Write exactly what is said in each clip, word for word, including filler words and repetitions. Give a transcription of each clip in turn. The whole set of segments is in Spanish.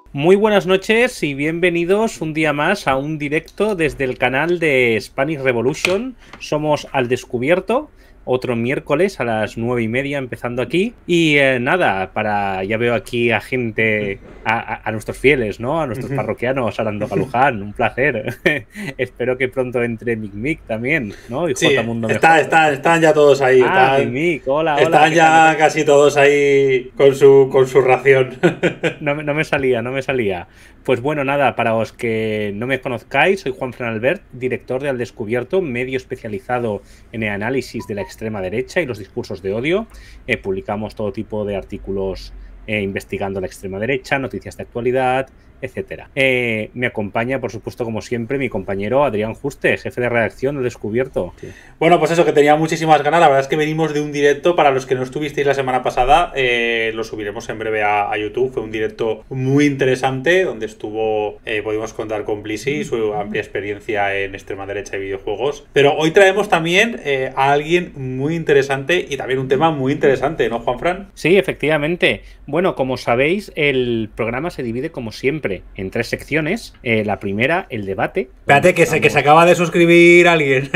Muy buenas noches y bienvenidos un día más a un directo desde el canal de Spanish Revolution. Somos Al Descubierto, otro miércoles a las nueve y media empezando aquí. Y eh, nada, para ya veo aquí a gente, a, a, a nuestros fieles, ¿no? A nuestros parroquianos, Arandoga Luján, un placer. Espero que pronto entre Mic Mic también, ¿no? Y sí, J Mundo está, Mejor. está, están ya todos ahí. Ah, están, Mic Mic, hola, hola. Están ya tal? Casi todos ahí con su, con su ración. No, no me salía, no me salía. Pues bueno, nada, para los que no me conozcáis, soy Juan Fran Albert, director de Al Descubierto, medio especializado en el análisis de la extrema derecha y los discursos de odio. Eh, publicamos todo tipo de artículos eh, investigando la extrema derecha, noticias de actualidad, etcétera. Eh, me acompaña, por supuesto, como siempre, mi compañero Adrián Juste, jefe de redacción de Descubierto. Sí. Bueno, pues eso, que tenía muchísimas ganas. La verdad es que venimos de un directo. Para los que no estuvisteis la semana pasada, eh, lo subiremos en breve a, a YouTube. Fue un directo muy interesante, donde estuvo, eh, pudimos contar con Blissy, su amplia experiencia en extrema derecha y videojuegos. Pero hoy traemos también eh, a alguien muy interesante y también un tema muy interesante, ¿no, Juanfran? Sí, efectivamente. Bueno, como sabéis, el programa se divide como siempre en tres secciones. Eh, la primera, el debate. Espérate, que se, que se acaba de suscribir alguien.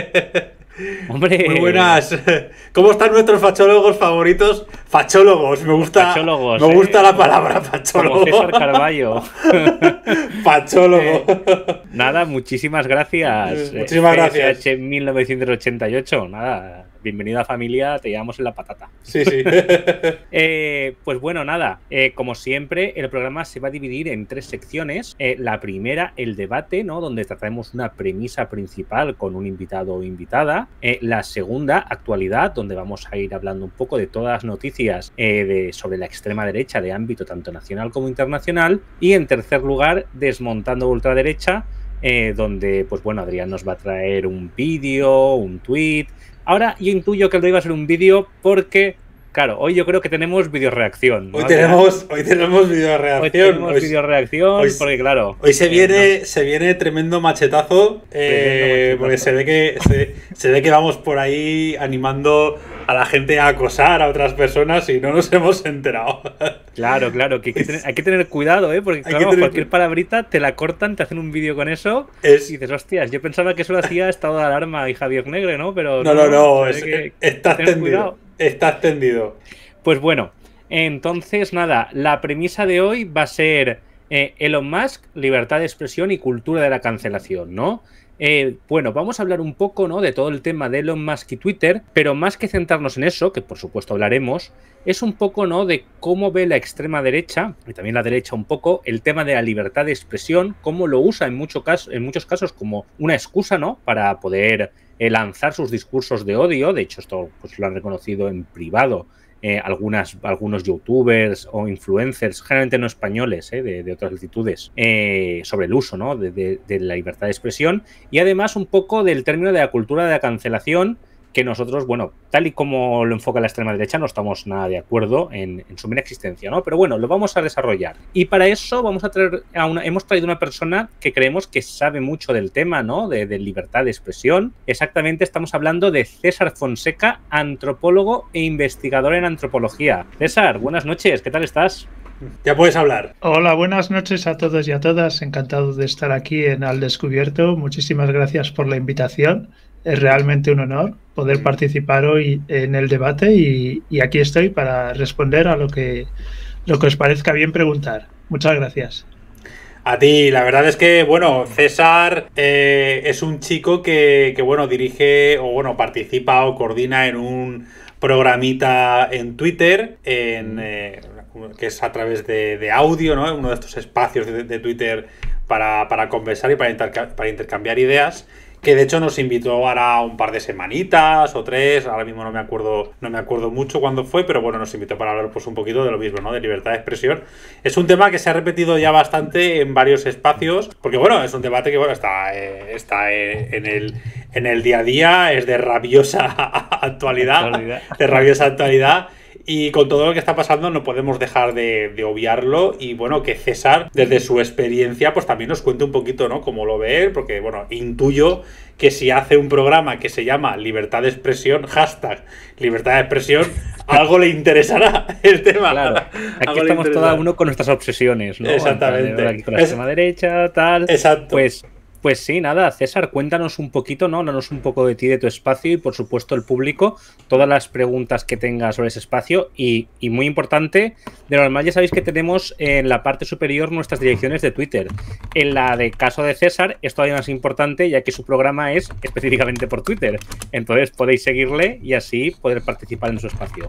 Hombre. Muy buenas. ¿Cómo están nuestros fachólogos favoritos? Fachólogos, me gusta. Fachólogos, me gusta ¿eh? la palabra fachólogo. Como César Carballo. Fachólogo. Eh, nada, muchísimas gracias. Muchísimas gracias. F S H mil novecientos ochenta y ocho. Nada. Bienvenida familia, te llevamos en la patata. Sí, sí. eh, pues bueno, nada, eh, como siempre, el programa se va a dividir en tres secciones. Eh, la primera, el debate, ¿no? Donde trataremos una premisa principal con un invitado o invitada. Eh, la segunda, actualidad, donde vamos a ir hablando un poco de todas las noticias eh, de, sobre la extrema derecha de ámbito tanto nacional como internacional. Y en tercer lugar, desmontando ultraderecha, eh, donde, pues bueno, Adrián nos va a traer un vídeo, un tweet. Ahora yo intuyo que lo iba a ser un vídeo porque, claro, hoy yo creo que tenemos videoreacción, ¿no? Hoy tenemos, hoy tenemos videoreacción. Hoy tenemos videoreacción hoy, porque, claro... Hoy se viene, eh, no. se viene tremendo machetazo, eh, tremendo machetazo. Porque se ve, que, se, se ve que vamos por ahí animando a la gente a acosar a otras personas y no nos hemos enterado. Claro, claro, que hay que tener, hay que tener cuidado, ¿eh? Porque claro, tener... cualquier palabrita te la cortan, te hacen un vídeo con eso es... y dices, hostias, yo pensaba que eso lo hacía Estado de Alarma y Javier Negre, ¿no? Pero no, no, no, no es, que, está que extendido. Está extendido. Pues bueno, entonces nada, la premisa de hoy va a ser eh, Elon Musk, libertad de expresión y cultura de la cancelación, ¿no? Eh, bueno, vamos a hablar un poco, ¿no?, de todo el tema de Elon Musk y Twitter, pero más que centrarnos en eso, que por supuesto hablaremos, es un poco, ¿no?, de cómo ve la extrema derecha, y también la derecha un poco, el tema de la libertad de expresión, cómo lo usa en, mucho caso, en muchos casos como una excusa, ¿no?, para poder eh, lanzar sus discursos de odio. De hecho, esto pues, lo han reconocido en privado Eh, algunas, algunos youtubers o influencers, generalmente no españoles, eh, de, de otras latitudes, eh, sobre el uso, ¿no?, de, de, de la libertad de expresión y además un poco del término de la cultura de la cancelación, que nosotros, bueno, tal y como lo enfoca la extrema derecha, no estamos nada de acuerdo en, en su mera existencia, ¿no? Pero bueno, lo vamos a desarrollar. Y para eso vamos a traer a una, hemos traído una persona que creemos que sabe mucho del tema, ¿no?, de, de libertad de expresión. Exactamente, estamos hablando de César Fonseca, antropólogo e investigador en antropología. César, buenas noches, ¿qué tal estás? Ya puedes hablar. Hola, buenas noches a todos y a todas. Encantado de estar aquí en Al Descubierto. Muchísimas gracias por la invitación. Es realmente un honor poder participar hoy en el debate y, y aquí estoy para responder a lo que, lo que os parezca bien preguntar. Muchas gracias. A ti, la verdad es que, bueno, César eh, es un chico que, que, bueno, dirige o, bueno, participa o coordina en un programita en Twitter, en, eh, que es a través de, de audio, ¿no? Uno de estos espacios de, de Twitter para, para conversar y para, interca- para intercambiar ideas. Que de hecho nos invitó ahora un par de semanitas o tres, ahora mismo no me acuerdo, no me acuerdo mucho cuándo fue, pero bueno, nos invitó para hablar pues un poquito de lo mismo, ¿no? De libertad de expresión. Es un tema que se ha repetido ya bastante en varios espacios, porque bueno, es un debate que bueno, está, eh, está eh, en el, en el día a día, es de rabiosa actualidad, actualidad. de rabiosa actualidad. Y con todo lo que está pasando no podemos dejar de, de obviarlo. Y bueno, que César, desde su experiencia, pues también nos cuente un poquito, ¿no?, cómo lo ve él. Porque bueno, intuyo que si hace un programa que se llama Libertad de Expresión, hashtag Libertad de Expresión, algo le interesará el tema. Claro, aquí estamos cada uno con nuestras obsesiones, ¿no? Exactamente. Aquí con la extrema derecha, tal. Exacto. Pues... Pues sí, nada, César, cuéntanos un poquito, ¿no? Háblanos un poco de ti, de tu espacio y, por supuesto, el público, todas las preguntas que tengas sobre ese espacio y, y muy importante, de normal ya sabéis que tenemos en la parte superior nuestras direcciones de Twitter. En la de caso de César es todavía más importante, ya que su programa es específicamente por Twitter. Entonces podéis seguirle y así poder participar en su espacio.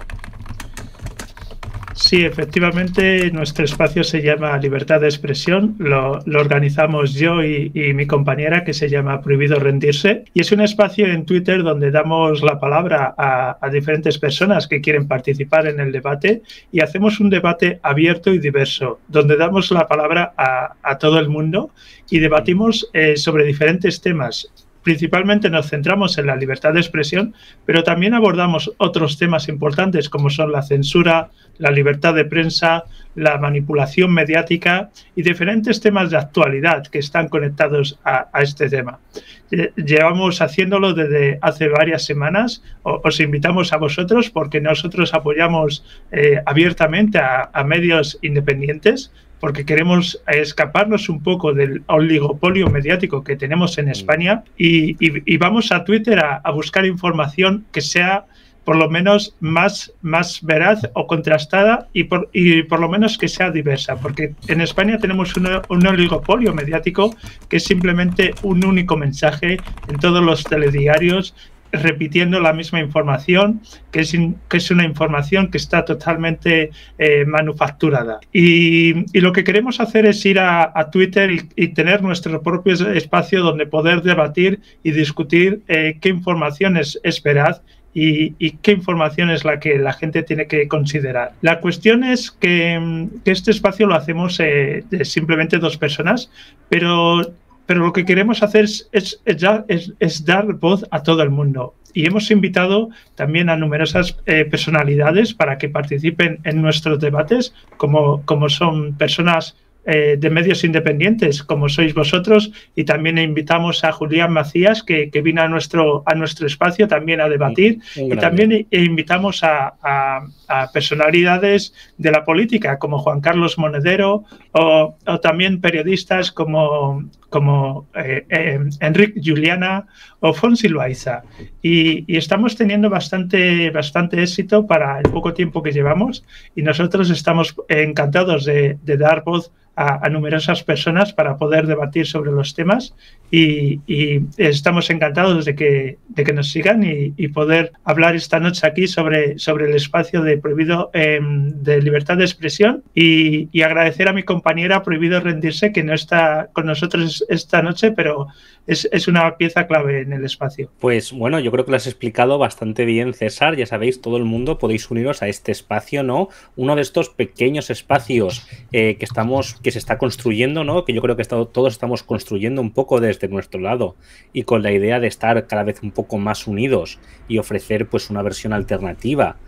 Sí, efectivamente, nuestro espacio se llama Libertad de Expresión, lo, lo organizamos yo y, y mi compañera, que se llama Prohibido Rendirse, y es un espacio en Twitter donde damos la palabra a, a diferentes personas que quieren participar en el debate y hacemos un debate abierto y diverso, donde damos la palabra a, a todo el mundo y debatimos eh, sobre diferentes temas. Principalmente nos centramos en la libertad de expresión, pero también abordamos otros temas importantes como son la censura, la libertad de prensa, la manipulación mediática y diferentes temas de actualidad que están conectados a, a este tema. Llevamos haciéndolo desde hace varias semanas. Os invitamos a vosotros porque nosotros apoyamos eh, abiertamente a, a medios independientes, porque queremos escaparnos un poco del oligopolio mediático que tenemos en España y, y, y vamos a Twitter a, a buscar información que sea por lo menos más, más veraz o contrastada y por, y por lo menos que sea diversa, porque en España tenemos una, un oligopolio mediático que es simplemente un único mensaje en todos los telediarios, repitiendo la misma información, que es, in, que es una información que está totalmente eh, manufacturada. Y, y lo que queremos hacer es ir a, a Twitter y, y tener nuestro propio espacio donde poder debatir y discutir eh, qué información es, es veraz y, y qué información es la que la gente tiene que considerar. La cuestión es que, que este espacio lo hacemos eh, de simplemente dos personas, pero... Pero lo que queremos hacer es, es, es, dar, es, es dar voz a todo el mundo. Y hemos invitado también a numerosas eh, personalidades para que participen en nuestros debates, como, como son personas eh, de medios independientes, como sois vosotros, y también invitamos a Julián Macías, que, que vino a nuestro, a nuestro espacio también a debatir, y también invitamos a, a, a personalidades de la política, como Juan Carlos Monedero, o, o también periodistas como... como eh, eh, Enric Juliana o Fonsi Loaiza. Y, y estamos teniendo bastante, bastante éxito para el poco tiempo que llevamos y nosotros estamos encantados de, de dar voz a, a numerosas personas para poder debatir sobre los temas y, y estamos encantados de que, de que nos sigan y, y poder hablar esta noche aquí sobre, sobre el espacio de Prohibido eh, de Libertad de Expresión y, y agradecer a mi compañera Prohibido Rendirse, que no está con nosotros esta noche, pero es, es una pieza clave en el espacio. Pues bueno, yo creo que lo has explicado bastante bien, César. Ya sabéis, todo el mundo podéis uniros a este espacio, ¿no? Uno de estos pequeños espacios eh, que estamos, que se está construyendo, ¿no? Que yo creo que estado, todos estamos construyendo un poco desde nuestro lado y con la idea de estar cada vez un poco más unidos y ofrecer pues una versión alternativa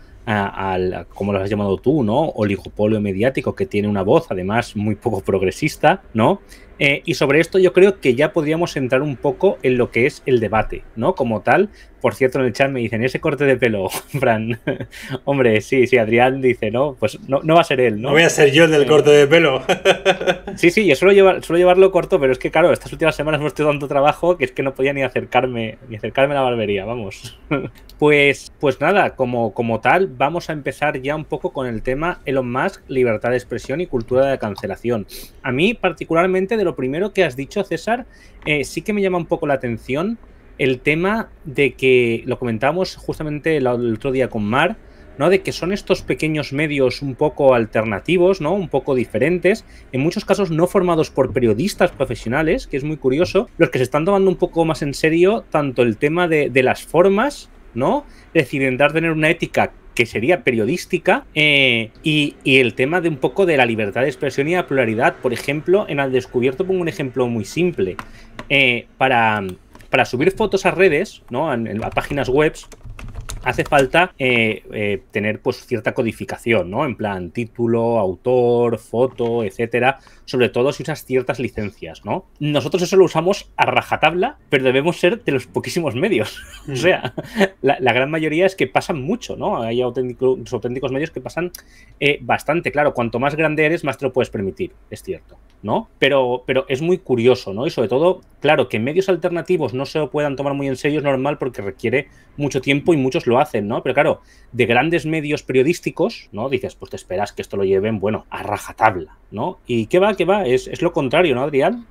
al, como lo has llamado tú, ¿no? Oligopolio mediático que tiene una voz además muy poco progresista, ¿no? Eh, y sobre esto yo creo que ya podríamos entrar un poco en lo que es el debate, ¿no? Como tal. Por cierto, en el chat me dicen, ese corte de pelo, Fran. Hombre, sí, sí, Adrián dice, no, pues no, no va a ser él, ¿no? No voy a ser yo el del eh, corte de pelo. Sí, sí, yo suelo, llevar, suelo llevarlo corto, pero es que, claro, estas últimas semanas hemos tenido tanto trabajo que es que no podía ni acercarme, ni acercarme a la barbería, vamos. Pues, pues nada, como, como tal, vamos a empezar ya un poco con el tema Elon Musk, libertad de expresión y cultura de cancelación. A mí, particularmente, de lo primero que has dicho, César, eh, sí que me llama un poco la atención el tema de que, lo comentamos justamente el, el otro día con Mar, ¿no? De que son estos pequeños medios un poco alternativos, ¿no? Un poco diferentes, en muchos casos no formados por periodistas profesionales, que es muy curioso, los que se están tomando un poco más en serio tanto el tema de, de las formas, ¿no? Es decir, intentar tener una ética que sería periodística eh, y, y el tema de un poco de la libertad de expresión y la pluralidad. Por ejemplo, en Al Descubierto pongo un ejemplo muy simple. Eh, para... Para subir fotos a redes, ¿no? En, en, a páginas web, hace falta eh, eh, tener pues cierta codificación, ¿no? En plan título, autor, foto, etcétera, sobre todo si usas ciertas licencias, ¿no? Nosotros eso lo usamos a rajatabla, pero debemos ser de los poquísimos medios. Mm. O sea, la, la gran mayoría es que pasan mucho, ¿no? Hay auténticos, auténticos medios que pasan eh, bastante. Claro, cuanto más grande eres, más te lo puedes permitir, es cierto, ¿no? Pero, pero es muy curioso, ¿no? Y sobre todo, claro, que medios alternativos no se lo puedan tomar muy en serio es normal porque requiere mucho tiempo y muchos lo hacen, ¿no? Pero claro, de grandes medios periodísticos, ¿no? Dices, pues te esperas que esto lo lleven, bueno, a rajatabla, ¿no? ¿Y qué va, qué va? Es, es lo contrario, ¿no, Adrián?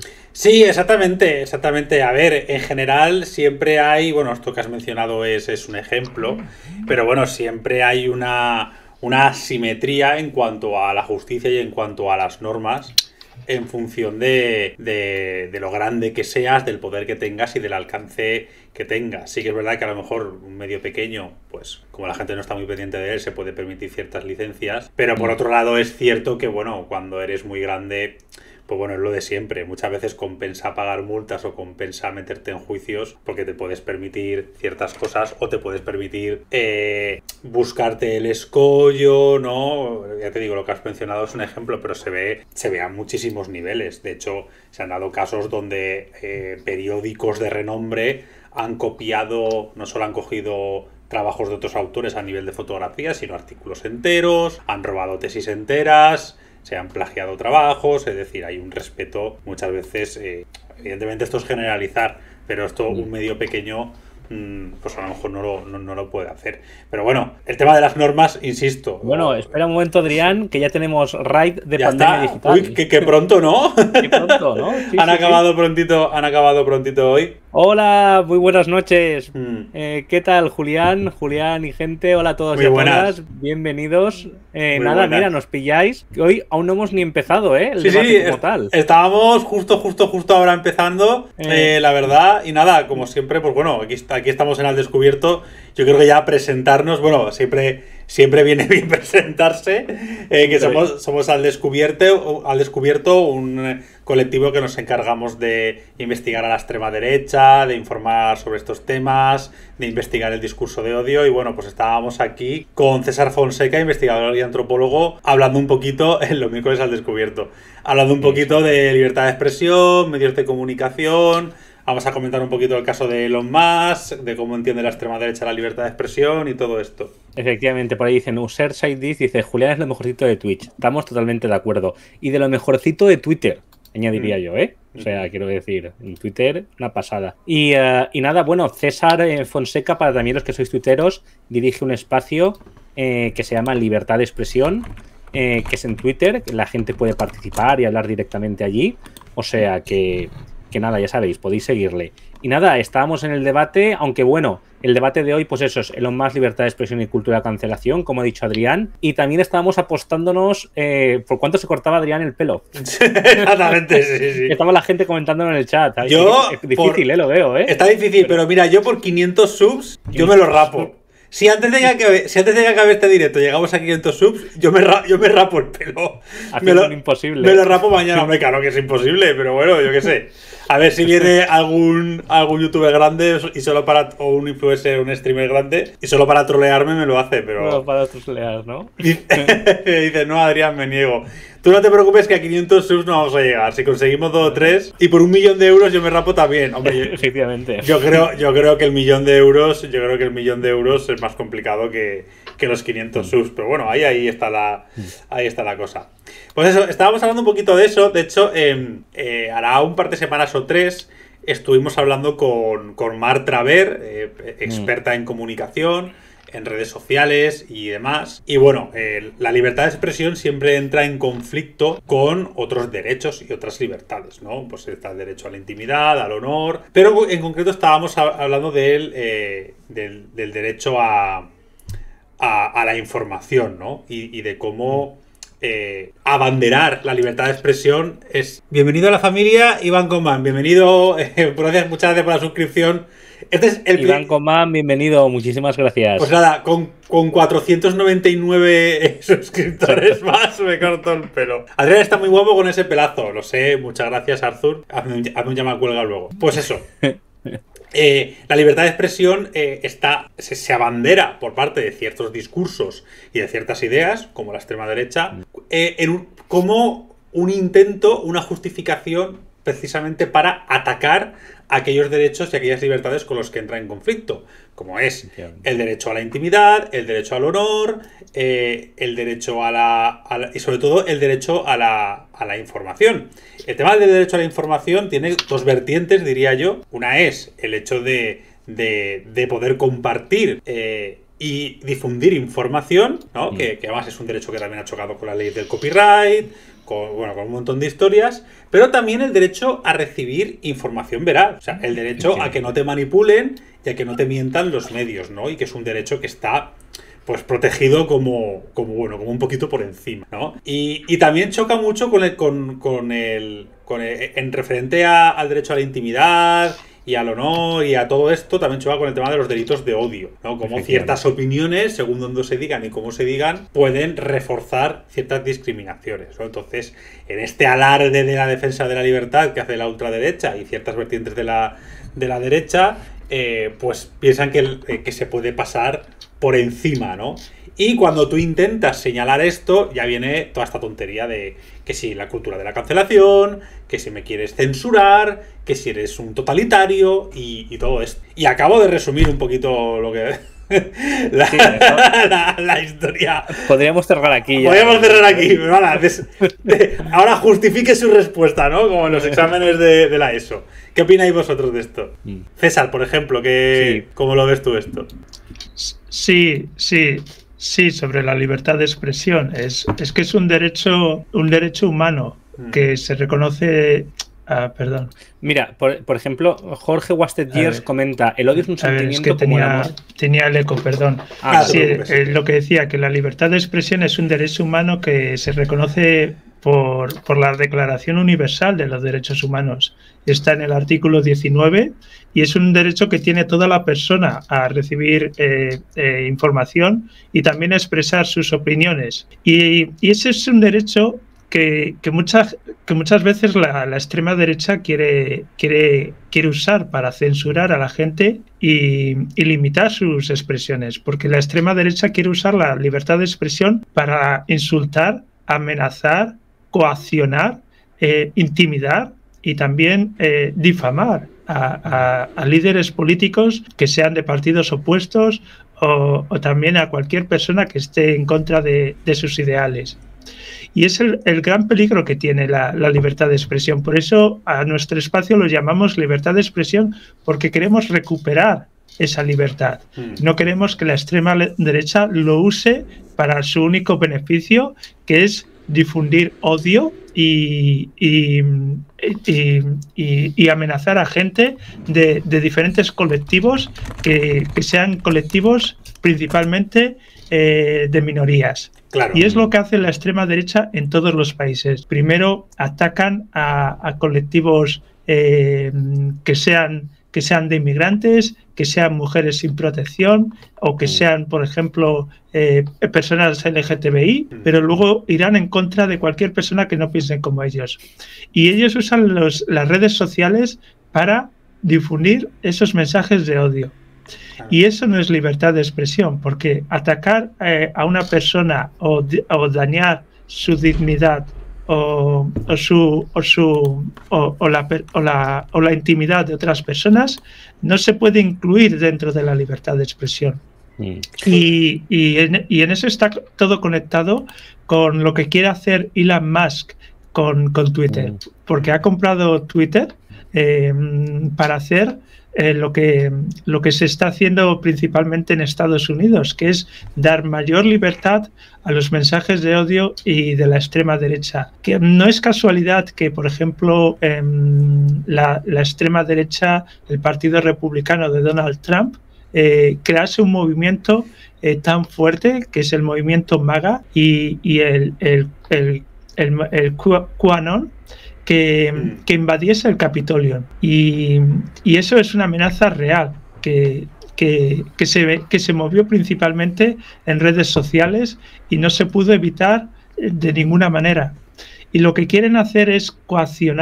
Sí, exactamente, exactamente. A ver, en general siempre hay, bueno, esto que has mencionado es, es un ejemplo, pero bueno, siempre hay una, una asimetría en cuanto a la justicia y en cuanto a las normas, en función de, de, de lo grande que seas, del poder que tengas y del alcance que tengas. Sí que es verdad que a lo mejor un medio pequeño, pues como la gente no está muy pendiente de él, se puede permitir ciertas licencias, pero por otro lado es cierto que, bueno, cuando eres muy grande, pues bueno, es lo de siempre. Muchas veces compensa pagar multas o compensa meterte en juicios porque te puedes permitir ciertas cosas o te puedes permitir eh, buscarte el escollo, ¿no? Ya te digo, lo que has mencionado es un ejemplo, pero se ve, se ve a muchísimos niveles. De hecho, se han dado casos donde eh, periódicos de renombre han copiado, no solo han cogido trabajos de otros autores a nivel de fotografía, sino artículos enteros, han robado tesis enteras, se han plagiado trabajos, es decir, hay un respeto muchas veces, eh, evidentemente esto es generalizar, pero esto un medio pequeño pues a lo mejor no lo, no, no lo puede hacer. Pero bueno, el tema de las normas, insisto. Bueno, espera un momento, Adrián, que ya tenemos raid de ya pandemia está. digital. Uy, que, que pronto, ¿no? Qué pronto, ¿no? Sí, han sí, acabado sí. prontito, han acabado prontito hoy. Hola, muy buenas noches. Mm. Eh, ¿Qué tal, Julián? Julián y gente, hola a todos Muy y a buenas. todas. Bienvenidos. Eh, Muy nada, buenas. mira, nos pilláis. Hoy aún no hemos ni empezado, ¿eh? El Sí, debate sí, como est- tal. estábamos justo, justo, justo ahora empezando, Eh. eh, la verdad, y nada, como siempre, pues bueno, aquí, está- aquí estamos en Al Descubierto. Yo creo que ya presentarnos, bueno, siempre, siempre viene bien presentarse, eh, que somos, somos Al Descubierto, Al Descubierto, un eh, colectivo que nos encargamos de investigar a la extrema derecha, de informar sobre estos temas, de investigar el discurso de odio, y bueno, pues estábamos aquí con César Fonseca, investigador y antropólogo, hablando un poquito en los miércoles Al Descubierto, hablando un poquito de libertad de expresión, medios de comunicación. Vamos a comentar un poquito el caso de Elon Musk, de cómo entiende la extrema derecha la libertad de expresión y todo esto. Efectivamente, por ahí dicen, User Side This, dice, Julián es lo mejorcito de Twitch. Estamos totalmente de acuerdo. Y de lo mejorcito de Twitter, añadiría Mm. yo, ¿eh? O sea, quiero decir, en Twitter, una pasada. Y, uh, y nada, bueno, César eh, Fonseca, para también los que sois tuiteros, dirige un espacio eh, que se llama Libertad de Expresión, eh, que es en Twitter, que la gente puede participar y hablar directamente allí. O sea que... que nada, ya sabéis, podéis seguirle. Y nada, estábamos en el debate, aunque bueno, el debate de hoy, pues eso es Elon Musk, libertad de expresión y cultura de cancelación, como ha dicho Adrián, y también estábamos apostándonos eh, por cuánto se cortaba Adrián el pelo. Exactamente, sí, sí. Estaba la gente comentándolo en el chat. ¿sabes? Yo, Es difícil, por- eh, lo veo, ¿eh? Está difícil, pero mira, yo por quinientos subs, yo me lo rapo. Si antes de que acabe, si antes de que acabe este directo llegamos a quinientos subs, yo me, ra- yo me rapo el pelo. Me Haciendo lo, un imposible. me lo rapo mañana. Hombre, claro que es imposible, pero bueno, yo qué sé. A ver si viene algún, algún youtuber grande y solo para, o un influencer, un streamer grande, y solo para trolearme me lo hace, pero... Bueno, para otros leas, ¿no? Dice, no, Adrián, me niego. Tú no te preocupes que a quinientos subs no vamos a llegar. Si conseguimos dos o tres, y por un millón de euros yo me rapo también. Hombre, yo, Efectivamente. yo creo, yo creo que el millón de euros, yo creo que el millón de euros es más complicado que, que los quinientos subs. Pero bueno, ahí, ahí está la, ahí está la cosa. Pues eso, estábamos hablando un poquito de eso. De hecho, eh, eh, hará un par de semanas o tres estuvimos hablando con, con Mar Traver, eh, experta en comunicación, en redes sociales y demás. Y bueno, eh, la libertad de expresión siempre entra en conflicto con otros derechos y otras libertades, ¿no? Pues está el derecho a la intimidad, al honor. Pero en concreto estábamos a- hablando del, eh, del, del derecho a, a, a la información, ¿no? Y, y de cómo eh, abanderar la libertad de expresión es... Bienvenido a la familia, Iván Comán. Bienvenido, eh, gracias, muchas gracias por la suscripción. Este es el Iván Comán, bienvenido, muchísimas gracias. Pues nada, con, con cuatrocientos noventa y nueve suscriptores más me corto el pelo. Adrián está muy guapo con ese pelazo, lo sé, muchas gracias Arthur. Hazme un, hazme un llama cuelga luego. Pues eso. Eh, la libertad de expresión eh, está, se, se abandera por parte de ciertos discursos y de ciertas ideas, como la extrema derecha, eh, en un, como un intento, una justificación precisamente para atacar aquellos derechos y aquellas libertades con los que entra en conflicto, como es el derecho a la intimidad, el derecho al honor, eh, el derecho a la, a la... y sobre todo el derecho a la, a la información. El tema del derecho a la información tiene dos vertientes, diría yo. Una es el hecho de, de, de poder compartir eh, y difundir información, ¿no? Mm. Que, que además es un derecho que también ha chocado con la ley del copyright, con, bueno, con un montón de historias, pero también el derecho a recibir información veraz, o sea, el derecho a que no te manipulen y a que no te mientan los medios, ¿no? Y que es un derecho que está, pues, protegido como, como bueno, como un poquito por encima, ¿no? Y, y también choca mucho con el, con, con el, con el en referente a, al derecho a la intimidad y al honor y a todo esto, también choca con el tema de los delitos de odio, ¿no? Como ciertas opiniones, según donde se digan y cómo se digan, pueden reforzar ciertas discriminaciones, ¿no? Entonces, en este alarde de la defensa de la libertad que hace la ultraderecha y ciertas vertientes de la, de la derecha, eh, pues piensan que, eh, que se puede pasar por encima, ¿no? Y cuando tú intentas señalar esto, ya viene toda esta tontería de que si la cultura de la cancelación, que si me quieres censurar, que si eres un totalitario y, y todo esto. Y acabo de resumir un poquito lo que... la, sí, la, la historia. Podríamos cerrar aquí. Ya. Podríamos cerrar aquí. Vale, des, de, ahora justifique su respuesta, ¿no? Como en los exámenes de, de la ESO. ¿Qué opináis vosotros de esto? César, por ejemplo, que, sí. ¿cómo lo ves tú esto? Sí, sí. Sí, sobre la libertad de expresión. Es, es que es un derecho, un derecho humano que se reconoce... Ah, perdón. Mira, por, por ejemplo, Jorge Wasted Years comenta: el odio es un sentimiento ver, es que como tenía, el amor. Tenía el eco, perdón. Ah, sí, eh, lo que decía, que la libertad de expresión es un derecho humano que se reconoce por, por la Declaración Universal de los Derechos Humanos. Está en el artículo diecinueve y es un derecho que tiene toda la persona a recibir eh, eh, información y también a expresar sus opiniones. Y, y ese es un derecho que, que, muchas, que muchas veces la, la extrema derecha quiere, quiere, quiere usar para censurar a la gente y, y limitar sus expresiones, porque la extrema derecha quiere usar la libertad de expresión para insultar, amenazar, coaccionar, eh, intimidar y también eh, difamar a, a, a líderes políticos que sean de partidos opuestos o, o también a cualquier persona que esté en contra de, de sus ideales. Y es el, el gran peligro que tiene la, la libertad de expresión. Por eso a nuestro espacio lo llamamos libertad de expresión, porque queremos recuperar esa libertad. Mm. No queremos que la extrema derecha lo use para su único beneficio, que es difundir odio y, y, y, y, y amenazar a gente de, de diferentes colectivos que, que sean colectivos principalmente eh, de minorías. Claro. Y es lo que hace la extrema derecha en todos los países. Primero atacan a, a colectivos eh, que sean que sean de inmigrantes, que sean mujeres sin protección o que sean, por ejemplo, eh, personas L G T B I, pero luego irán en contra de cualquier persona que no piense como ellos. Y ellos usan los, las redes sociales para difundir esos mensajes de odio. Y eso no es libertad de expresión, porque atacar eh, a una persona o, o dañar su dignidad o, o, su, o, su, o, o, la, o, la, o la intimidad de otras personas no se puede incluir dentro de la libertad de expresión. Mm. Y, y, en, y en eso está todo conectado con lo que quiere hacer Elon Musk con, con Twitter, mm. porque ha comprado Twitter eh, para hacer Eh, lo que lo que se está haciendo principalmente en Estados Unidos, que es dar mayor libertad a los mensajes de odio y de la extrema derecha. Que no es casualidad que, por ejemplo, eh, la, la extrema derecha, el Partido Republicano de Donald Trump, eh, crease un movimiento eh, tan fuerte, que es el movimiento MAGA y, y el, el, el, el, el QAnon, Que, que invadiese el Capitolio. Y, y eso es una amenaza real que, que, que, se, que se movió principalmente en redes sociales y no se pudo evitar de ninguna manera. Y lo que quieren hacer es coaccionar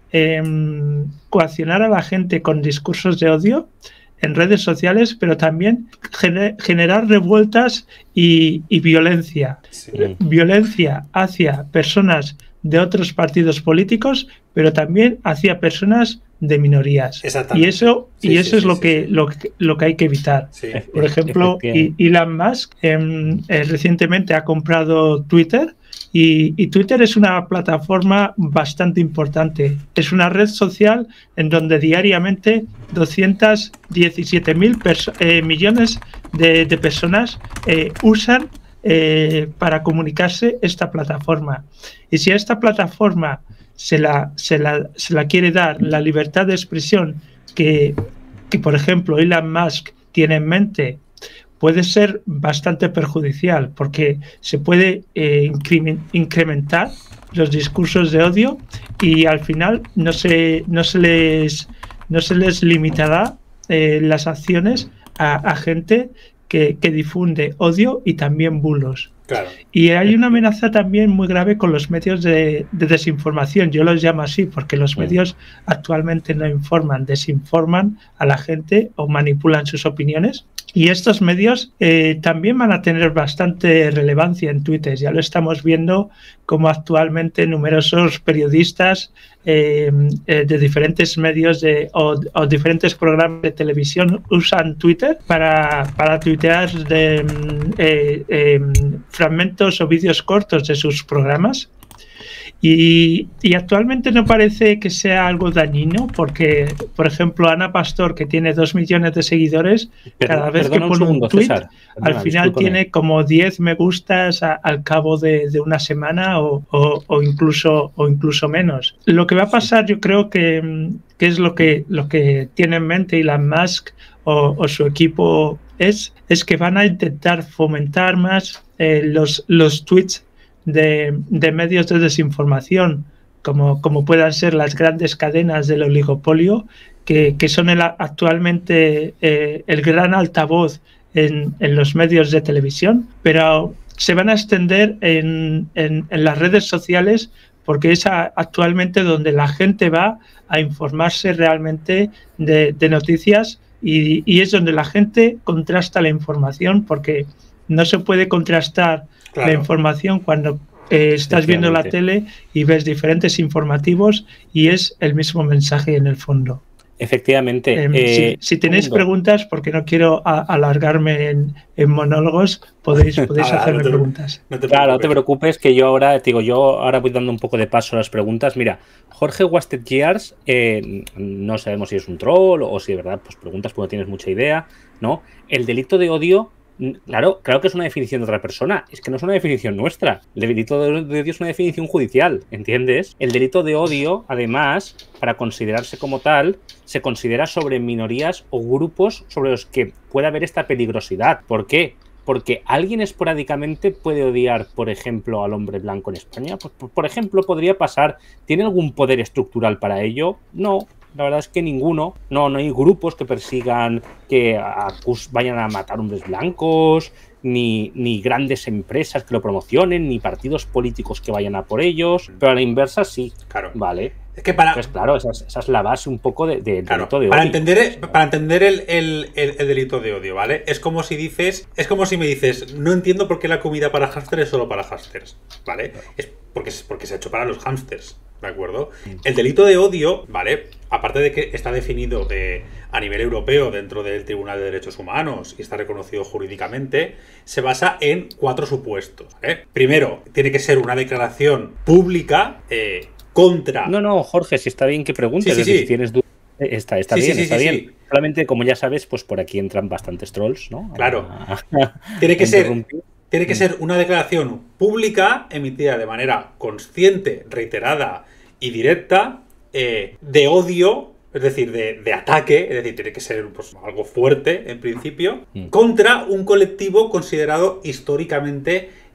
eh, coaccionar a la gente con discursos de odio en redes sociales, pero también gener, generar revueltas y, y violencia. Sí. Violencia hacia personas de otros partidos políticos, pero también hacia personas de minorías. Y eso, sí, y eso sí, es sí, lo, sí, que, sí. Lo, que, lo que hay que evitar. Sí. Por ejemplo, Elon Musk eh, eh, recientemente ha comprado Twitter. Y, y Twitter es una plataforma bastante importante. Es una red social en donde diariamente doscientos diecisiete mil eh, millones de, de personas eh, usan eh, para comunicarse esta plataforma. Y si a esta plataforma se la, se la, se la quiere dar la libertad de expresión que, que, por ejemplo, Elon Musk tiene en mente, puede ser bastante perjudicial porque se puede eh, incrementar los discursos de odio y al final no se, no se, les, no se les limitará eh, las acciones a, a gente que, que difunde odio y también bulos. Claro. Y hay una amenaza también muy grave con los medios de, de desinformación. Yo los llamo así porque los medios actualmente no informan, desinforman a la gente o manipulan sus opiniones. Y estos medios eh, también van a tener bastante relevancia en Twitter. Ya lo estamos viendo como actualmente numerosos periodistas eh, eh, de diferentes medios de, o, o diferentes programas de televisión usan Twitter para, para tuitear de, eh, eh, fragmentos o vídeos cortos de sus programas. Y, y actualmente no parece que sea algo dañino porque, por ejemplo, Ana Pastor, que tiene dos millones de seguidores, Perdón, cada vez que pone un, segundo, un tweet, César. Perdona, al final discúlpame. Tiene como diez me gustas a, al cabo de, de una semana o, o, o, incluso, o incluso menos. Lo que va a pasar, yo creo que, que es lo que, lo que tiene en mente Elon Musk o, o su equipo, es, es que van a intentar fomentar más eh, los, los tweets De, de medios de desinformación, como, como puedan ser las grandes cadenas del oligopolio, que, que son el, actualmente eh, el gran altavoz en, en los medios de televisión, pero se van a extender en, en, en las redes sociales porque es a, actualmente donde la gente va a informarse realmente de, de noticias y, y es donde la gente contrasta la información, porque no se puede contrastar Claro. la información cuando eh, estás viendo la tele y ves diferentes informativos y es el mismo mensaje en el fondo. Efectivamente. Eh, eh, si, si tenéis segundo. preguntas, porque no quiero a, alargarme en, en monólogos, podéis, podéis ah, hacerme no te, preguntas. No te claro, no te preocupes, que yo ahora, te digo, yo ahora voy dando un poco de paso a las preguntas. Mira, Jorge Wasted Gears, eh, no sabemos si es un troll o si de verdad pues preguntas porque no tienes mucha idea, ¿no? El delito de odio. Claro, claro que es una definición de otra persona, es que no es una definición nuestra. El delito de odio es una definición judicial, ¿entiendes? El delito de odio, además, para considerarse como tal, se considera sobre minorías o grupos sobre los que puede haber esta peligrosidad. ¿Por qué? Porque alguien esporádicamente puede odiar, por ejemplo, al hombre blanco en España. Pues, por ejemplo, podría pasar. ¿Tiene algún poder estructural para ello? No. La verdad es que ninguno, no, no hay grupos que persigan, que acus, vayan a matar hombres blancos, ni, ni grandes empresas que lo promocionen, ni partidos políticos que vayan a por ellos, pero a la inversa sí, claro. Vale. Es que para... Pues claro, esa es, esa es la base un poco de, de, claro, delito de odio. Para entender, para entender el, el, el, el delito de odio, ¿vale? Es como si dices, es como si me dices, no entiendo por qué la comida para hámsters es solo para hámsters, ¿vale? Claro. Es porque, porque se ha hecho para los hámsters, ¿de acuerdo? El delito de odio, ¿vale? Aparte de que está definido de, a nivel europeo dentro del Tribunal de Derechos Humanos y está reconocido jurídicamente, se basa en cuatro supuestos, ¿vale? Primero, tiene que ser una declaración pública eh, contra... No, no, Jorge, si está bien que preguntes, sí, sí, sí. Si tienes dudas, está, está sí, bien, sí, está sí, bien. Sí. Solamente, como ya sabes, pues por aquí entran bastantes trolls, ¿no? Claro. Tiene que ser... Tiene que ser una declaración pública emitida de manera consciente, reiterada y directa eh, de odio, es decir, de, de ataque, es decir, tiene que ser pues, algo fuerte en principio, mm. contra un colectivo considerado históricamente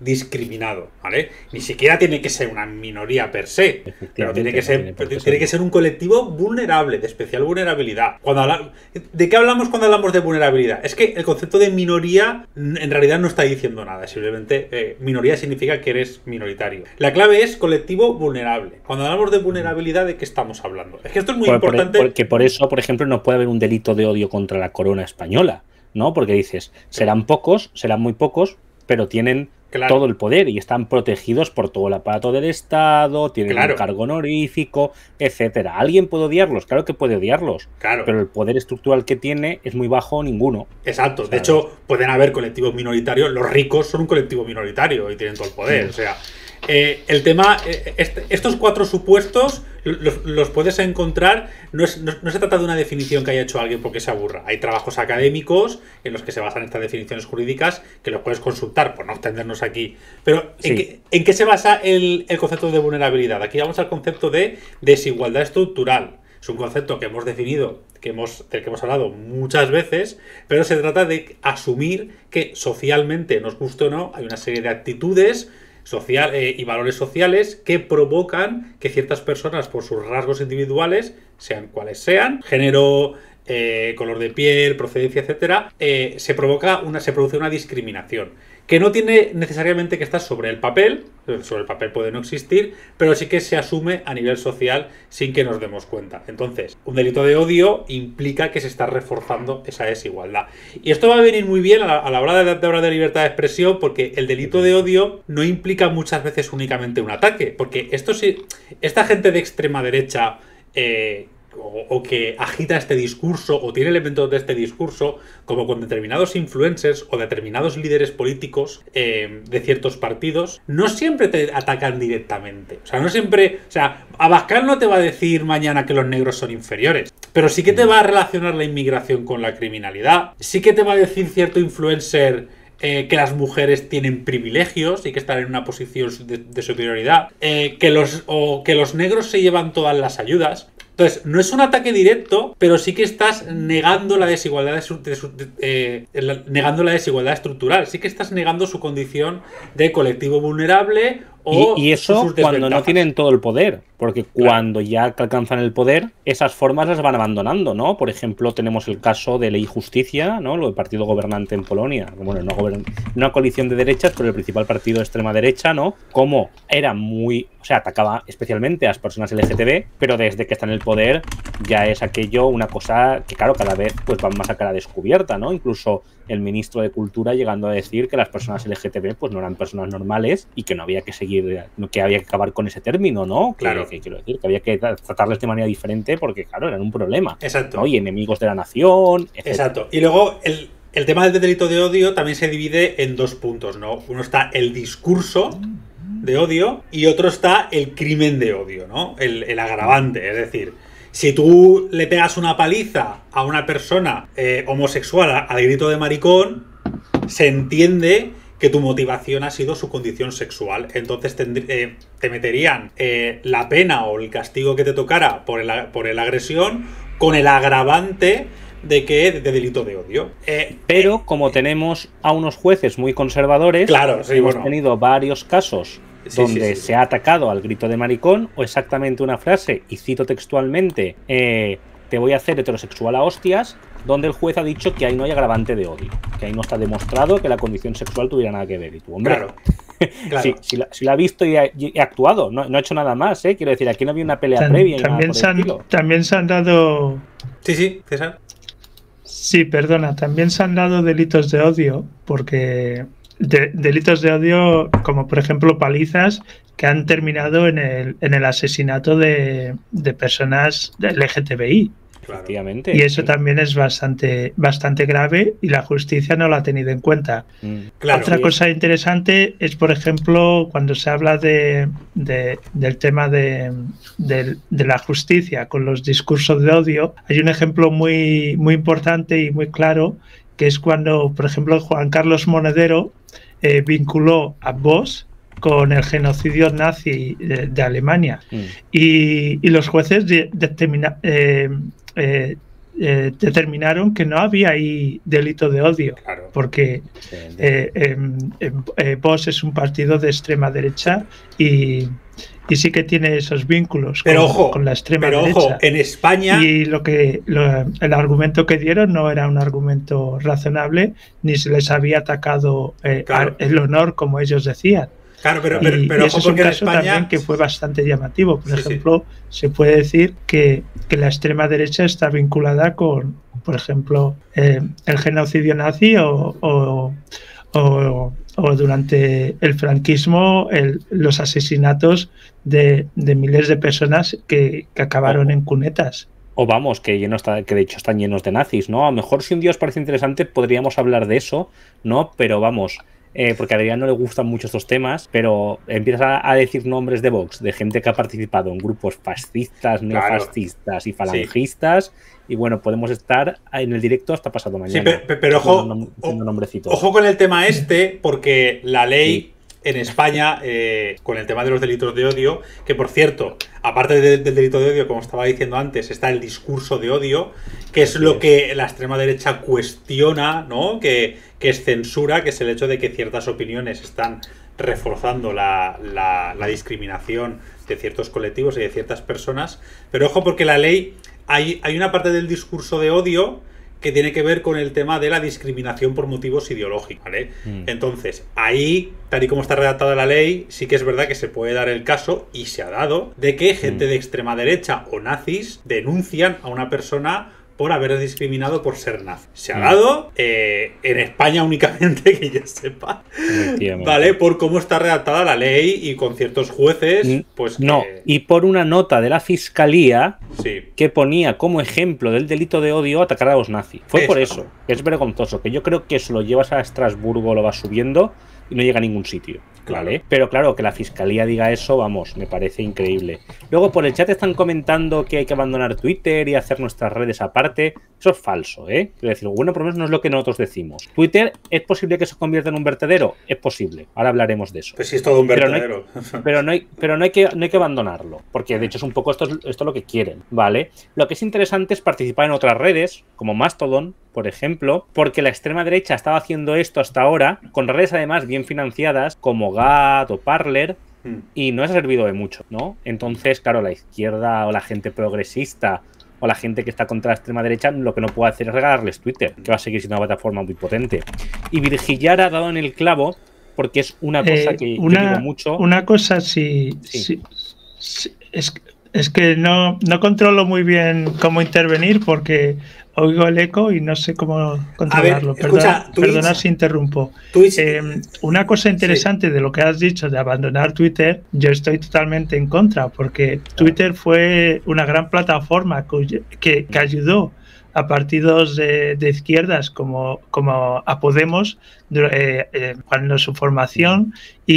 discriminado, ¿vale? Ni siquiera tiene que ser una minoría per se, pero tiene que ser, tiene, tiene que ser un colectivo vulnerable, de especial vulnerabilidad. Cuando habla, ¿de qué hablamos cuando hablamos de vulnerabilidad? Es que el concepto de minoría en realidad no está diciendo nada, simplemente eh, minoría significa que eres minoritario. La clave es colectivo vulnerable. Cuando hablamos de vulnerabilidad, ¿de qué estamos hablando? Es que esto es muy por, importante. Por, porque por eso, por ejemplo, no puede haber un delito de odio contra la corona española, ¿no? Porque dices, serán pocos, serán muy pocos, pero tienen claro. todo el poder y están protegidos por todo el aparato del Estado, tienen claro. un cargo honorífico, etcétera. ¿Alguien puede odiarlos? Claro que puede odiarlos, claro. pero el poder estructural que tiene es muy bajo o ninguno. Exacto. O sea, de hecho, pueden haber colectivos minoritarios. Los ricos son un colectivo minoritario y tienen todo el poder. Sí. O sea, eh, el tema, eh, este, estos cuatro supuestos los, los puedes encontrar. No, es, no, no se trata de una definición que haya hecho alguien porque se aburra. Hay trabajos académicos en los que se basan estas definiciones jurídicas que los puedes consultar, por no extendernos aquí. Pero ¿en, sí. qué, ¿en qué se basa el, el concepto de vulnerabilidad? Aquí vamos al concepto de desigualdad estructural. Es un concepto que hemos definido, que hemos, del que hemos hablado muchas veces, pero se trata de asumir que socialmente, nos guste o no, hay una serie de actitudes social, eh, y valores sociales que provocan que ciertas personas, por sus rasgos individuales, sean cuales sean, género, eh, color de piel, procedencia, etcétera, eh, se provoca una, se produce una discriminación que no tiene necesariamente que estar sobre el papel, sobre el papel puede no existir, pero sí que se asume a nivel social sin que nos demos cuenta. Entonces, un delito de odio implica que se está reforzando esa desigualdad. Y esto va a venir muy bien a la, a la hora de, de hablar de libertad de expresión, porque el delito de odio no implica muchas veces únicamente un ataque, porque esto sí, esta gente de extrema derecha eh, O, o que agita este discurso o tiene elementos de este discurso, como con determinados influencers o determinados líderes políticos eh, de ciertos partidos, no siempre te atacan directamente. O sea, no siempre... O sea, Abascal no te va a decir mañana que los negros son inferiores, pero sí que te va a relacionar la inmigración con la criminalidad, sí que te va a decir cierto influencer Eh, que las mujeres tienen privilegios y que están en una posición de, de superioridad, eh, que los, o que los negros se llevan todas las ayudas. Entonces, no es un ataque directo, pero sí que estás negando la desigualdad, de, de, de, eh, la, negando la desigualdad estructural. Sí que estás negando su condición de colectivo vulnerable o y, y eso sus cuando no tienen todo el poder, porque cuando ya alcanzan el poder, esas formas las van abandonando, ¿no? Por ejemplo, tenemos el caso de Ley y Justicia, ¿no? Lo del partido gobernante en Polonia, bueno, no gobern... una coalición de derechas, pero el principal partido de extrema derecha, ¿no? Como era muy, o sea, atacaba especialmente a las personas L G T B, pero desde que está en el poder ya es aquello una cosa que, claro, cada vez pues van más a cara descubierta, ¿no? Incluso el ministro de Cultura llegando a decir que las personas L G T B pues no eran personas normales y que no había que seguir, que había que acabar con ese término, ¿no? Claro. Que, que quiero decir, que había que tratarles de manera diferente porque, claro, eran un problema. Exacto. ¿no? Y enemigos de la nación, etcétera. Exacto. Y luego el, el tema del delito de odio también se divide en dos puntos, ¿no? Uno está el discurso de odio y otro está el crimen de odio, ¿no? El, el agravante, es decir, si tú le pegas una paliza a una persona eh, homosexual al grito de maricón, se entiende que tu motivación ha sido su condición sexual. Entonces te, eh, te meterían eh, la pena o el castigo que te tocara por, el, por la agresión con el agravante de que de delito de odio. Eh, Pero eh, como tenemos a unos jueces muy conservadores, claro, sí, hemos bueno. tenido varios casos Sí, donde sí, sí, se ha atacado al grito de maricón o exactamente una frase, y cito textualmente, eh, te voy a hacer heterosexual a hostias, donde el juez ha dicho que ahí no hay agravante de odio, que ahí no está demostrado que la condición sexual tuviera nada que ver. Y tú, hombre, claro, claro. si, si, la, si la ha visto y ha, y ha actuado, no, no ha hecho nada más, ¿eh? Quiero decir, aquí no había una pelea Tan, previa. También, nada se han, también se han dado... Sí, sí, César. Sí, perdona, también se han dado delitos de odio, porque... De, delitos de odio, como por ejemplo palizas, que han terminado en el, en el asesinato de, de personas L G T B I. Claro. Y eso también es bastante, bastante grave y la justicia no lo ha tenido en cuenta. Mm, claro, Otra sí. cosa interesante es, por ejemplo, cuando se habla de, de, del tema de, de, de la justicia con los discursos de odio, hay un ejemplo muy, muy importante y muy claro, que es cuando, por ejemplo, Juan Carlos Monedero eh, vinculó a Vox con el genocidio nazi de, de Alemania. Mm. Y, y los jueces de, determina, eh, eh, eh, determinaron que no había ahí delito de odio, claro. porque eh, eh, eh, Vox es un partido de extrema derecha y, y sí que tiene esos vínculos pero con, ojo, con la extrema pero derecha. Ojo, en España... Y lo que lo, el argumento que dieron no era un argumento razonable, ni se les había atacado eh, claro. el honor, como ellos decían. Claro, pero, pero, y, pero y ese ojo, es un caso en España... también que fue bastante llamativo. Por sí, ejemplo, sí. se puede decir que, que la extrema derecha está vinculada con, por ejemplo, eh, el genocidio nazi o, o, o, o durante el franquismo el, los asesinatos de, de miles de personas que, que acabaron oh. en cunetas. O vamos, que, lleno está, que de hecho están llenos de nazis, ¿no? A lo mejor si un día os parece interesante podríamos hablar de eso, ¿no? Pero vamos... Eh, porque a Adrián no le gustan mucho estos temas, pero empiezas a, a decir nombres de Vox, de gente que ha participado en grupos fascistas, neofascistas claro. y falangistas, sí. y bueno, podemos estar en el directo hasta pasado mañana. Sí, pero, pero ojo, ojo con el tema este, porque la ley... Sí. En España, eh, con el tema de los delitos de odio, que por cierto, aparte de, del delito de odio, como estaba diciendo antes, está el discurso de odio, que es lo que la extrema derecha cuestiona, ¿no? Que, que es censura, que es el hecho de que ciertas opiniones están reforzando la, la, la discriminación de ciertos colectivos y de ciertas personas. Pero ojo, porque la ley, hay, hay una parte del discurso de odio que tiene que ver con el tema de la discriminación por motivos ideológicos, ¿vale? Mm. Entonces, ahí, tal y como está redactada la ley, sí que es verdad que se puede dar el caso, y se ha dado, de que gente mm. de extrema derecha o nazis denuncian a una persona por haber discriminado por ser nazi. Se ha dado eh, en España únicamente, que yo sepa, ¿vale? Por cómo está redactada la ley y con ciertos jueces, pues... Que... No, y por una nota de la Fiscalía sí. que ponía como ejemplo del delito de odio atacar a los nazis. Fue eso. Por eso, que es vergonzoso, que yo creo que eso lo llevas a Estrasburgo, lo vas subiendo y no llega a ningún sitio. Claro. ¿Vale? Pero claro, que la Fiscalía diga eso, vamos, me parece increíble. Luego por el chat están comentando que hay que abandonar Twitter y hacer nuestras redes aparte. Eso es falso, ¿eh? Quiero decir, bueno, por lo menos no es lo que nosotros decimos. Twitter, ¿es posible que se convierta en un vertedero? Es posible. Ahora hablaremos de eso. Pues sí, es todo un vertedero. Pero no hay, pero no hay, pero no hay, que, no hay que abandonarlo, porque de hecho es un poco esto, esto es lo que quieren, ¿vale? Lo que es interesante es participar en otras redes, como Mastodon, por ejemplo, porque la extrema derecha estaba haciendo esto hasta ahora, con redes además bien financiadas, como Gat o Parler, mm. y no les ha servido de mucho, ¿no? Entonces, claro, la izquierda o la gente progresista o la gente que está contra la extrema derecha, lo que no puede hacer es regalarles Twitter, que va a seguir siendo una plataforma muy potente. Y Virgillar ha dado en el clavo, porque es una cosa eh, que una, yo digo mucho. Una cosa, sí, sí. sí, sí es, es que no, no controlo muy bien cómo intervenir, porque oigo el eco y no sé cómo controlarlo. Ver, escucha, Perdona, perdona si interrumpo. Eh, una cosa interesante sí. de lo que has dicho de abandonar Twitter, yo estoy totalmente en contra, porque Twitter fue una gran plataforma que, que ayudó a partidos de, de izquierdas como, como a Podemos eh, eh, cuando su formación,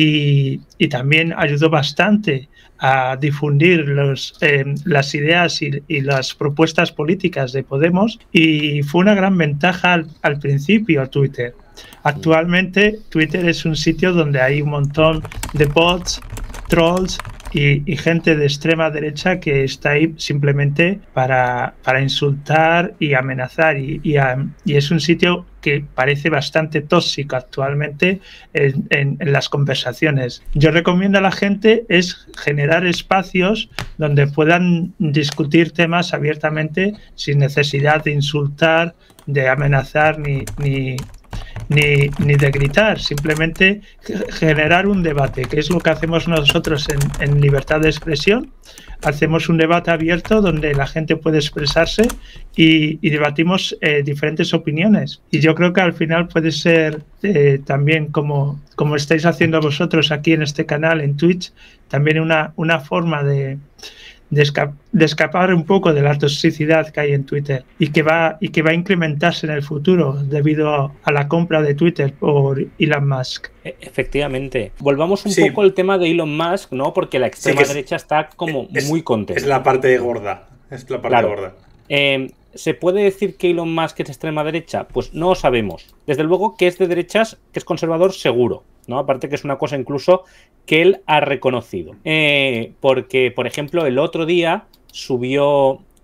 y, y también ayudó bastante a difundir los, eh, las ideas y, y las propuestas políticas de Podemos, y fue una gran ventaja al, al principio a Twitter. Actualmente Twitter es un sitio donde hay un montón de bots, trolls y, y gente de extrema derecha que está ahí simplemente para, para insultar y amenazar, y, y, a, y es un sitio que parece bastante tóxico actualmente en, en, en las conversaciones. Yo recomiendo a la gente es generar espacios donde puedan discutir temas abiertamente sin necesidad de insultar, de amenazar ni, ni, ni, ni de gritar, simplemente generar un debate, que es lo que hacemos nosotros en, en Libertad de Expresión. Hacemos un debate abierto donde la gente puede expresarse y, y debatimos eh, diferentes opiniones. Y yo creo que al final puede ser eh, también, como, como estáis haciendo vosotros aquí en este canal, en Twitch, también una, una forma de, de, esca de escapar un poco de la toxicidad que hay en Twitter, y que va, y que va a incrementarse en el futuro debido a, a la compra de Twitter por Elon Musk. Efectivamente. Volvamos un sí. poco al tema de Elon Musk, ¿no? Porque la extrema sí, derecha está como es, muy contenta. Es la parte gorda. Es la parte claro. gorda. Eh, ¿Se puede decir que Elon Musk es extrema derecha? Pues no lo sabemos. Desde luego que es de derechas, que es conservador seguro, ¿no? Aparte que es una cosa incluso que él ha reconocido. Eh, porque, por ejemplo, el otro día subió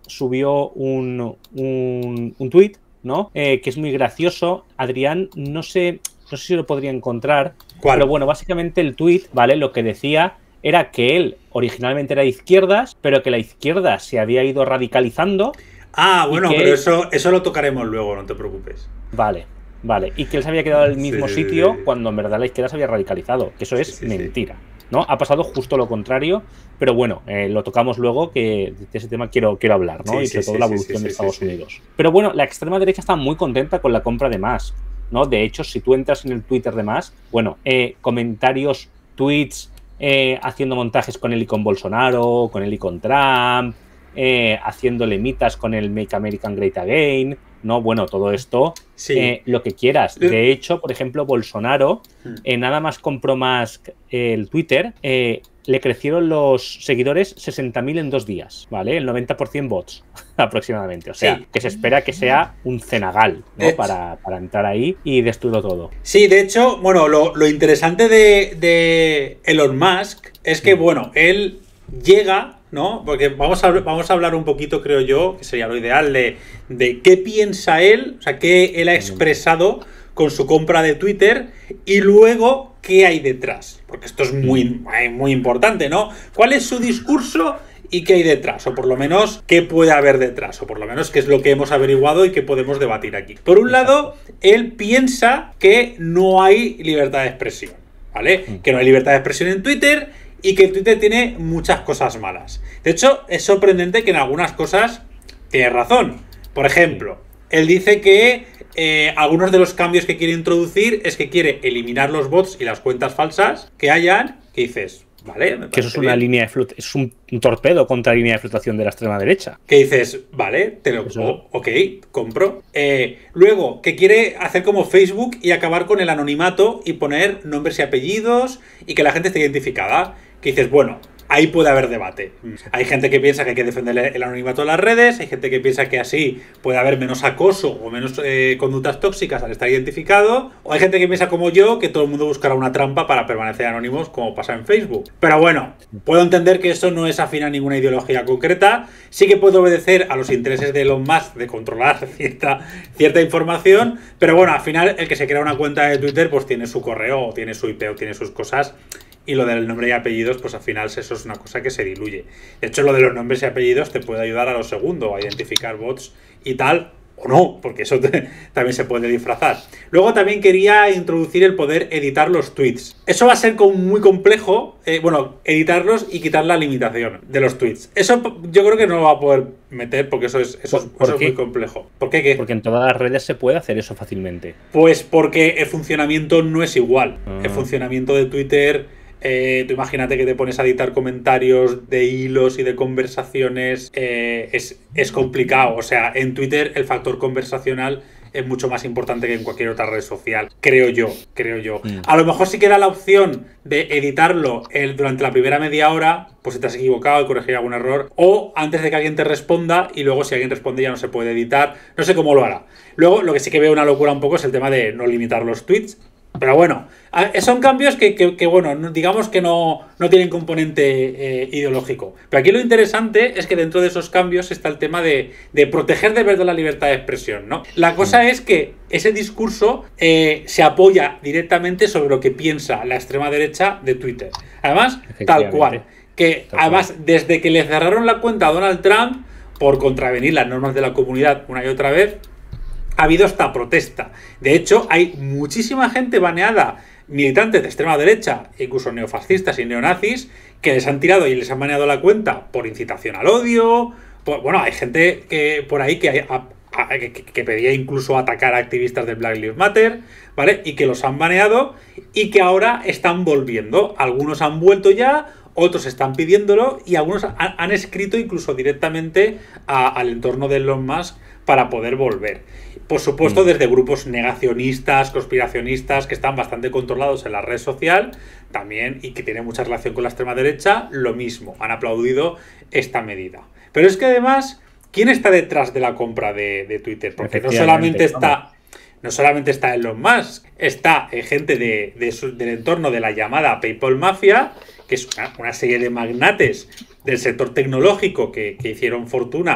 subió un, un, un tuit, ¿no? Eh, que es muy gracioso. Adrián, no sé, no sé si lo podría encontrar. ¿Cuál? Pero bueno, básicamente el tuit, ¿vale? Lo que decía era que él originalmente era de izquierdas, pero que la izquierda se había ido radicalizando. Ah, bueno, que... pero eso, eso lo tocaremos luego, no te preocupes. Vale, vale. Y que él se había quedado en el mismo sí, sitio sí. cuando en verdad la izquierda se había radicalizado. Que eso es sí, sí, mentira, ¿no? Ha pasado justo lo contrario, pero bueno, eh, lo tocamos luego, que de ese tema quiero, quiero hablar, ¿no? Sí, y sobre sí, todo sí, la sí, evolución sí, de sí, Estados sí. Unidos. Pero bueno, la extrema derecha está muy contenta con la compra de Musk, ¿no? De hecho, si tú entras en el Twitter de Musk, bueno, eh, comentarios, tweets, eh, haciendo montajes con él y con Bolsonaro, con él y con Trump, eh, haciéndole mitas con el Make America Great Again, ¿no? Bueno, todo esto, Sí. eh, lo que quieras. De hecho, por ejemplo, Bolsonaro, eh, nada más compró Musk eh, el Twitter, eh, le crecieron los seguidores sesenta mil en dos días, ¿vale? El noventa por ciento bots, aproximadamente. O sea, Sí. que se espera que sea un cenagal, ¿no? De Para, para entrar ahí y destruirlo todo. Sí, de hecho, bueno, lo, lo interesante de, de Elon Musk es que, bueno, él llega, ¿no? Porque vamos a, vamos a hablar un poquito, creo yo, que sería lo ideal, de, de qué piensa él, o sea, qué él ha expresado con su compra de Twitter y luego qué hay detrás. Porque esto es muy, muy importante, ¿no? ¿Cuál es su discurso y qué hay detrás? O por lo menos, qué puede haber detrás. O por lo menos, qué es lo que hemos averiguado y que podemos debatir aquí. Por un lado, él piensa que no hay libertad de expresión, ¿vale? Que no hay libertad de expresión en Twitter y que el Twitter tiene muchas cosas malas. De hecho, es sorprendente que en algunas cosas tiene razón. Por ejemplo, él dice que eh, algunos de los cambios que quiere introducir es que quiere eliminar los bots y las cuentas falsas que hayan, que dices, vale, me Que eso es una bien. línea de flut es un, un torpedo contra la línea de flotación de la extrema derecha. Que dices, vale, te lo Eso. ok, compro. Eh, luego, que quiere hacer como Facebook y acabar con el anonimato y poner nombres y apellidos y que la gente esté identificada. Que dices, bueno, ahí puede haber debate. Hay gente que piensa que hay que defender el anonimato de las redes, hay gente que piensa que así puede haber menos acoso o menos eh, conductas tóxicas al estar identificado, o hay gente que piensa como yo que todo el mundo buscará una trampa para permanecer anónimos como pasa en Facebook. Pero bueno, puedo entender que eso no es afín a ninguna ideología concreta, sí que puede obedecer a los intereses de Elon Musk de controlar cierta, cierta información, pero bueno, al final el que se crea una cuenta de Twitter pues tiene su correo, o tiene su I P o tiene sus cosas. Y lo del nombre y apellidos, pues al final eso es una cosa que se diluye. De hecho, lo de los nombres y apellidos te puede ayudar a lo segundo, a identificar bots y tal, o no, porque eso te, también se puede disfrazar. Luego también quería introducir el poder editar los tweets. Eso va a ser como muy complejo, eh, bueno, editarlos y quitar la limitación de los tweets. Eso yo creo que no lo va a poder meter porque eso es, eso, ¿Por eso es qué? muy complejo. ¿Por qué qué? Porque en todas las redes se puede hacer eso fácilmente. Pues porque el funcionamiento no es igual. Ah. El funcionamiento de Twitter... Eh, tú imagínate que te pones a editar comentarios de hilos y de conversaciones, eh, es, es complicado. O sea, en Twitter el factor conversacional es mucho más importante que en cualquier otra red social, creo yo, creo yo. Mm. A lo mejor sí que da la opción de editarlo el, durante la primera media hora, pues si te has equivocado y corregir algún error, o antes de que alguien te responda y luego si alguien responde ya no se puede editar, no sé cómo lo hará. Luego lo que sí que veo una locura un poco es el tema de no limitar los tweets. Pero bueno, son cambios que, que, que bueno, digamos que no, no tienen componente eh, ideológico. Pero aquí lo interesante es que dentro de esos cambios está el tema de, de proteger de verdad la libertad de expresión, ¿no? La cosa es que ese discurso eh, se apoya directamente sobre lo que piensa la extrema derecha de Twitter. Además, tal cual. Que tal además, cual. Desde que le cerraron la cuenta a Donald Trump por contravenir las normas de la comunidad una y otra vez, ha habido esta protesta. De hecho, hay muchísima gente baneada, militantes de extrema derecha, incluso neofascistas y neonazis, que les han tirado y les han baneado la cuenta por incitación al odio. Por, bueno, hay gente que por ahí que, hay, a, a, que, que pedía incluso atacar a activistas de Black Lives Matter, ¿vale? Y que los han baneado y que ahora están volviendo. Algunos han vuelto ya, otros están pidiéndolo y algunos han, han escrito incluso directamente a, al entorno de Elon Musk para poder volver. Por supuesto, desde grupos negacionistas, conspiracionistas, que están bastante controlados en la red social, también, y que tienen mucha relación con la extrema derecha, lo mismo, han aplaudido esta medida. Pero es que además, ¿quién está detrás de la compra de, de Twitter? Porque no solamente está... No solamente está Elon Musk, está eh, gente de, de su, del entorno de la llamada PayPal Mafia, que es una, una serie de magnates del sector tecnológico que, que hicieron fortuna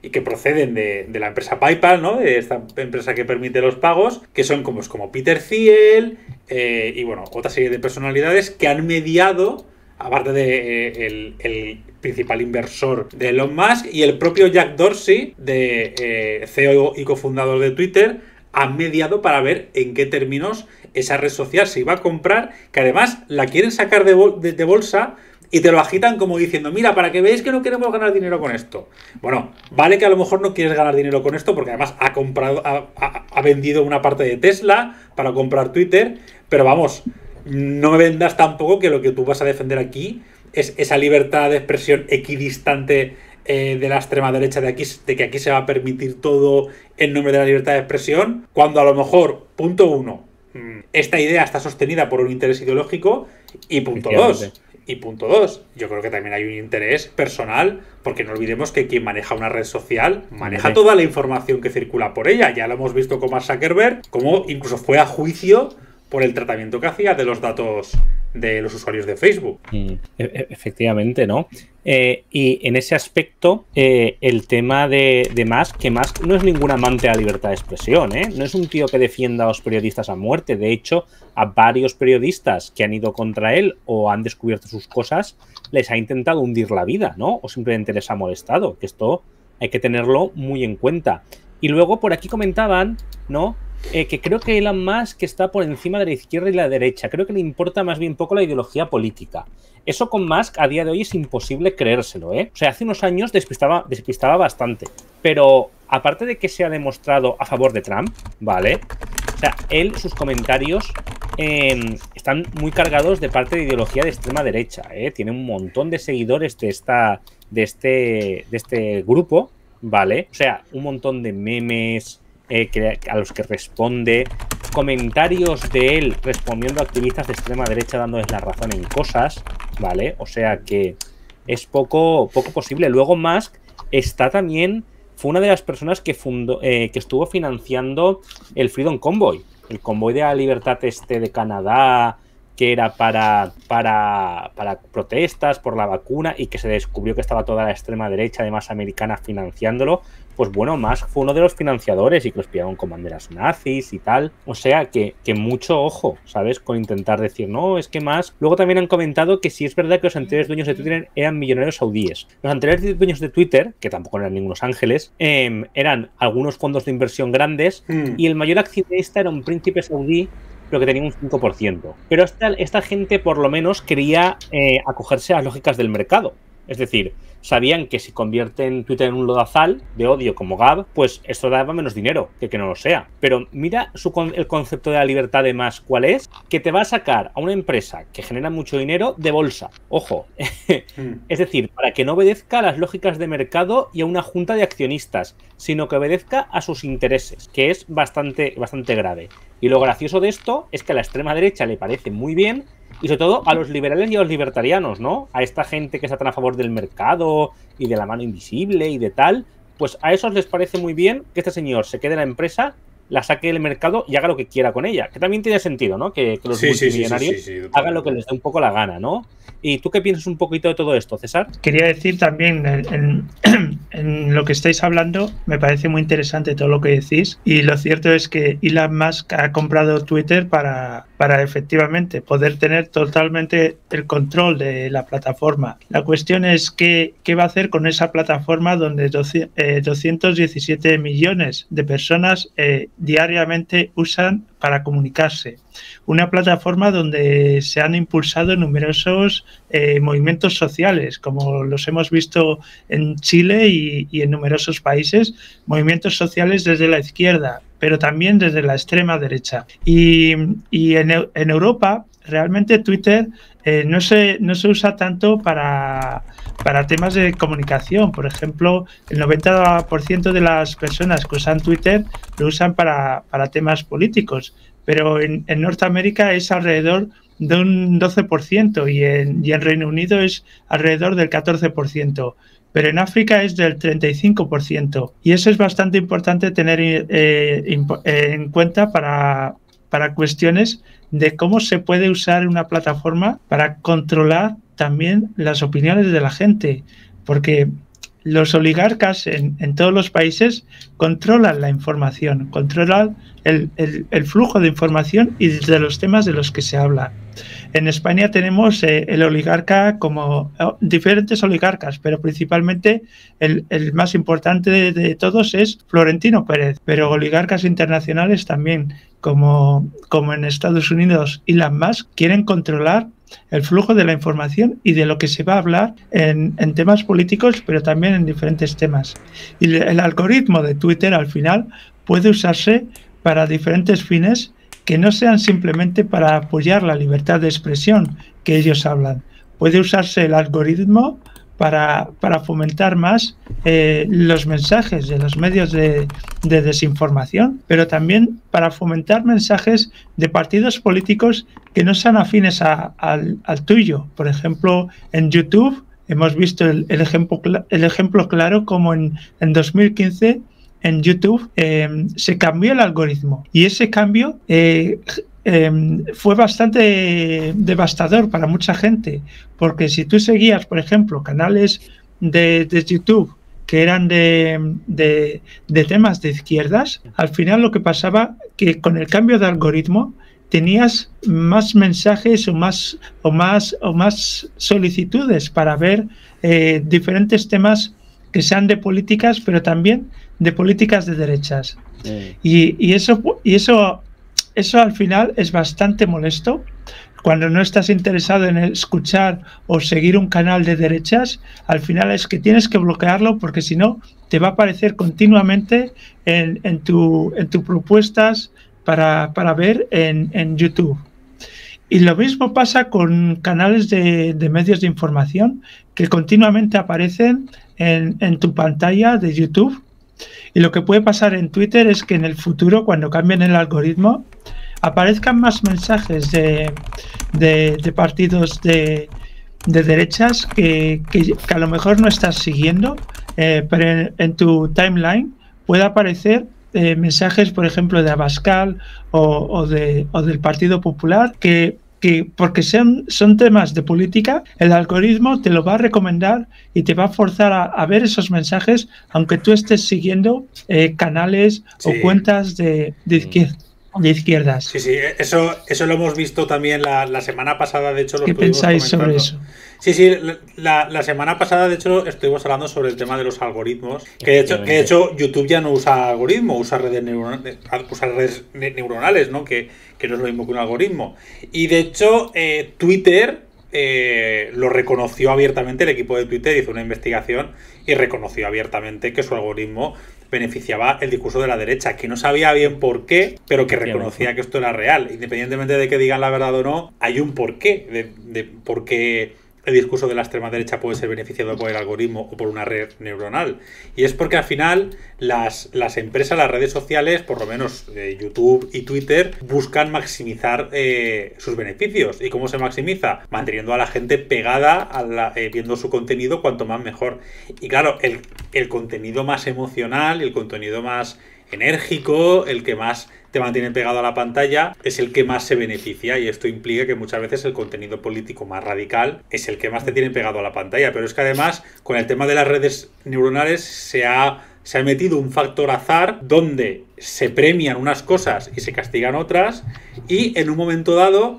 y que proceden de, de la empresa PayPal, ¿no? De esta empresa que permite los pagos, que son como, como Peter Thiel eh, y bueno, otra serie de personalidades que han mediado, aparte de eh, el, el principal inversor de Elon Musk y el propio Jack Dorsey, de eh, C E O y cofundador de Twitter, han mediado para ver en qué términos esa red social se iba a comprar, que además la quieren sacar de, bol de, de bolsa y te lo agitan como diciendo, mira, para que veáis que no queremos ganar dinero con esto. Bueno, vale que a lo mejor no quieres ganar dinero con esto porque además ha comprado, ha, ha, ha vendido una parte de Tesla para comprar Twitter, pero vamos, no me vendas tampoco que lo que tú vas a defender aquí es esa libertad de expresión equidistante eh, de la extrema derecha, de, aquí, de que aquí se va a permitir todo en nombre de la libertad de expresión, cuando a lo mejor, punto uno, esta idea está sostenida por un interés ideológico, y punto dos, y punto dos, yo creo que también hay un interés personal, porque no olvidemos que quien maneja una red social maneja sí. toda la información que circula por ella. Ya lo hemos visto con Mark Zuckerberg, como incluso fue a juicio por el tratamiento que hacía de los datos de los usuarios de Facebook. Mm, e efectivamente, ¿no? Eh, y en ese aspecto, eh, el tema de, de Musk, que Musk no es ningún amante de la libertad de expresión, ¿eh? No es un tío que defienda a los periodistas a muerte. De hecho, a varios periodistas que han ido contra él o han descubierto sus cosas, les ha intentado hundir la vida, ¿no? O simplemente les ha molestado, que esto hay que tenerlo muy en cuenta. Y luego por aquí comentaban, ¿no? Eh, que creo que Elon Musk está por encima de la izquierda y la derecha. Creo que le importa más bien poco la ideología política. Eso con Musk a día de hoy es imposible creérselo, ¿eh? O sea, hace unos años despistaba, despistaba bastante. Pero aparte de que se ha demostrado a favor de Trump, ¿vale? O sea, él, sus comentarios eh, están muy cargados de parte de ideología de extrema derecha, ¿eh? Tiene un montón de seguidores de, esta, de, este, de este grupo, ¿vale? O sea, un montón de memes... Eh, que, a los que responde, comentarios de él respondiendo a activistas de extrema derecha dándoles la razón en cosas, ¿vale? O sea que es poco, poco posible. Luego Musk está también, fue una de las personas que, fundó, eh, que estuvo financiando el Freedom Convoy, el convoy de la libertad este de Canadá, que era para, para, para protestas por la vacuna y que se descubrió que estaba toda la extrema derecha, además americana, financiándolo. Pues bueno, Musk fue uno de los financiadores y que los pillaron con banderas nazis y tal. O sea que, que mucho ojo, ¿sabes? Con intentar decir, no, es que Musk... Luego también han comentado que sí es verdad que los anteriores dueños de Twitter eran millonarios saudíes. Los anteriores dueños de Twitter, que tampoco eran ningunos ángeles, eh, eran algunos fondos de inversión grandes mm. y el mayor accionista era un príncipe saudí, pero que tenía un cinco por ciento. Pero esta, esta gente por lo menos quería eh, acogerse a las lógicas del mercado. Es decir, sabían que si convierten Twitter en un lodazal de odio como Gab, pues esto daba menos dinero que que no lo sea. Pero mira su, el concepto de la libertad de Musk, ¿cuál es? Que te va a sacar a una empresa que genera mucho dinero de bolsa. Ojo. Mm. Es decir, para que no obedezca a las lógicas de mercado y a una junta de accionistas, sino que obedezca a sus intereses, que es bastante, bastante grave. Y lo gracioso de esto es que a la extrema derecha le parece muy bien, y sobre todo a los liberales y a los libertarianos, ¿no? A esta gente que está tan a favor del mercado y de la mano invisible y de tal, pues a esos les parece muy bien que este señor se quede en la empresa, la saque del mercado y haga lo que quiera con ella. Que también tiene sentido, ¿no? Que, que los sí, multimillonarios sí, sí, sí, sí, hagan lo que les dé un poco la gana, ¿no? ¿Y tú qué piensas un poquito de todo esto, César? Quería decir también, en, en, en lo que estáis hablando, me parece muy interesante todo lo que decís. Y lo cierto es que Elon Musk ha comprado Twitter para, para efectivamente poder tener totalmente el control de la plataforma. La cuestión es qué, qué va a hacer con esa plataforma donde doscientos diecisiete millones de personas eh, diariamente usan para comunicarse. Una plataforma donde se han impulsado numerosos eh, movimientos sociales, como los hemos visto en Chile y, y en numerosos países, movimientos sociales desde la izquierda, pero también desde la extrema derecha. Y, y en, en Europa, realmente Twitter eh, no, se, no se usa tanto para, para temas de comunicación. Por ejemplo, el noventa por ciento de las personas que usan Twitter lo usan para, para temas políticos, pero en, en Norteamérica es alrededor de un doce por ciento y en, y en Reino Unido es alrededor del catorce por ciento. Pero en África es del treinta y cinco por ciento. Y eso es bastante importante tener eh, en cuenta para, para cuestiones de cómo se puede usar una plataforma para controlar también las opiniones de la gente. Porque los oligarcas en, en todos los países controlan la información, controlan el, el, el flujo de información y de los temas de los que se habla. En España tenemos eh, el oligarca como oh, diferentes oligarcas, pero principalmente el, el más importante de, de todos es Florentino Pérez, pero oligarcas internacionales también, como, como en Estados Unidos, Elon Musk, quieren controlar el flujo de la información y de lo que se va a hablar en, en temas políticos, pero también en diferentes temas. Y el algoritmo de Twitter al final puede usarse para diferentes fines que no sean simplemente para apoyar la libertad de expresión que ellos hablan. Puede usarse el algoritmo para, para fomentar más eh, los mensajes de los medios de, de desinformación, pero también para fomentar mensajes de partidos políticos que no sean afines a, al, al tuyo. Por ejemplo, en YouTube hemos visto el, el, ejemplo, el ejemplo claro como en, en dos mil quince en YouTube eh, se cambió el algoritmo y ese cambio eh, eh, fue bastante devastador para mucha gente, porque si tú seguías, por ejemplo, canales de, de YouTube que eran de, de, de temas de izquierdas, al final lo que pasaba que con el cambio de algoritmo tenías más mensajes o más, o más, o más solicitudes para ver eh, diferentes temas que sean de políticas, pero también de políticas de derechas. Sí. Y, y, eso, y eso, eso al final es bastante molesto. Cuando no estás interesado en escuchar o seguir un canal de derechas, al final es que tienes que bloquearlo, porque si no te va a aparecer continuamente en, en tus en tu propuestas para, para ver en, en YouTube. Y lo mismo pasa con canales de, de medios de información que continuamente aparecen en, en tu pantalla de YouTube. Y lo que puede pasar en Twitter es que en el futuro, cuando cambien el algoritmo, aparezcan más mensajes de, de, de partidos de, de derechas que, que, que a lo mejor no estás siguiendo, eh, pero en, en tu timeline puede aparecer eh, mensajes, por ejemplo, de Abascal o, o, de, o del Partido Popular, que que porque sean, son temas de política, el algoritmo te lo va a recomendar y te va a forzar a, a ver esos mensajes, aunque tú estés siguiendo eh, canales sí. o cuentas de, de, izquier de izquierdas. Sí, sí, eso, eso lo hemos visto también la, la semana pasada, de hecho lo ¿Qué pensáis sobre eso? Sí, sí, la, la semana pasada de hecho estuvimos hablando sobre el tema de los algoritmos, que de hecho, que de hecho YouTube ya no usa algoritmo, usa redes neuronales, usa redes neuronales, ¿no? Que, que no es lo mismo que un algoritmo. Y de hecho eh, Twitter eh, lo reconoció abiertamente, el equipo de Twitter hizo una investigación y reconoció abiertamente que su algoritmo beneficiaba el discurso de la derecha, que no sabía bien por qué, pero que reconocía que esto era real. Independientemente de que digan la verdad o no, hay un porqué de, de por qué el discurso de la extrema derecha puede ser beneficiado por el algoritmo o por una red neuronal. Y es porque al final las, las empresas, las redes sociales, por lo menos eh, YouTube y Twitter, buscan maximizar eh, sus beneficios. ¿Y cómo se maximiza? Manteniendo a la gente pegada, a la, eh, viendo su contenido cuanto más mejor. Y claro, el, el contenido más emocional, el contenido más enérgico, el que más te mantiene pegado a la pantalla, es el que más se beneficia, y esto implica que muchas veces el contenido político más radical es el que más te tiene pegado a la pantalla. Pero es que además con el tema de las redes neuronales se ha, se ha metido un factor azar donde se premian unas cosas y se castigan otras, y en un momento dado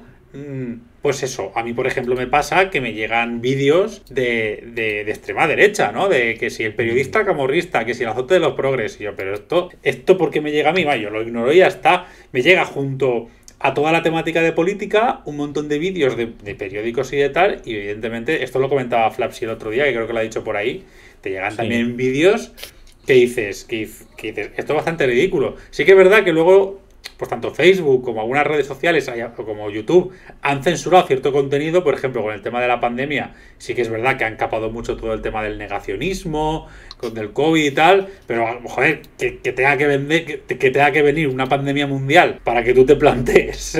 pues eso, a mí por ejemplo me pasa que me llegan vídeos de, de, de extrema derecha, ¿no? De que si el periodista camorrista, que si el azote de los progres, y yo, pero esto, esto ¿por qué me llega a mí? Va, yo lo ignoro y ya está. Me llega junto a toda la temática de política un montón de vídeos de, de periódicos y de tal, y evidentemente, esto lo comentaba Flapsy el otro día, que creo que lo ha dicho por ahí, te llegan sí. también vídeos que dices, que, que dices, esto es bastante ridículo. Sí que es verdad que luego, pues tanto Facebook como algunas redes sociales como YouTube han censurado cierto contenido. Por ejemplo, con el tema de la pandemia sí que es verdad que han capado mucho todo el tema del negacionismo, con del COVID y tal, pero joder, que, que tenga que vender, que, que tenga que venir una pandemia mundial para que tú te plantees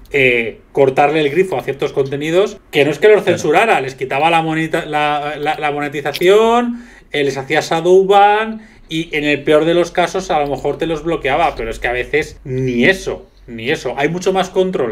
eh, cortarle el grifo a ciertos contenidos, que no es que los censurara, les quitaba la, moneta, la, la, la monetización, eh, les hacía shadowban, y en el peor de los casos a lo mejor te los bloqueaba, pero es que a veces ni eso, ni eso. Hay mucho más controles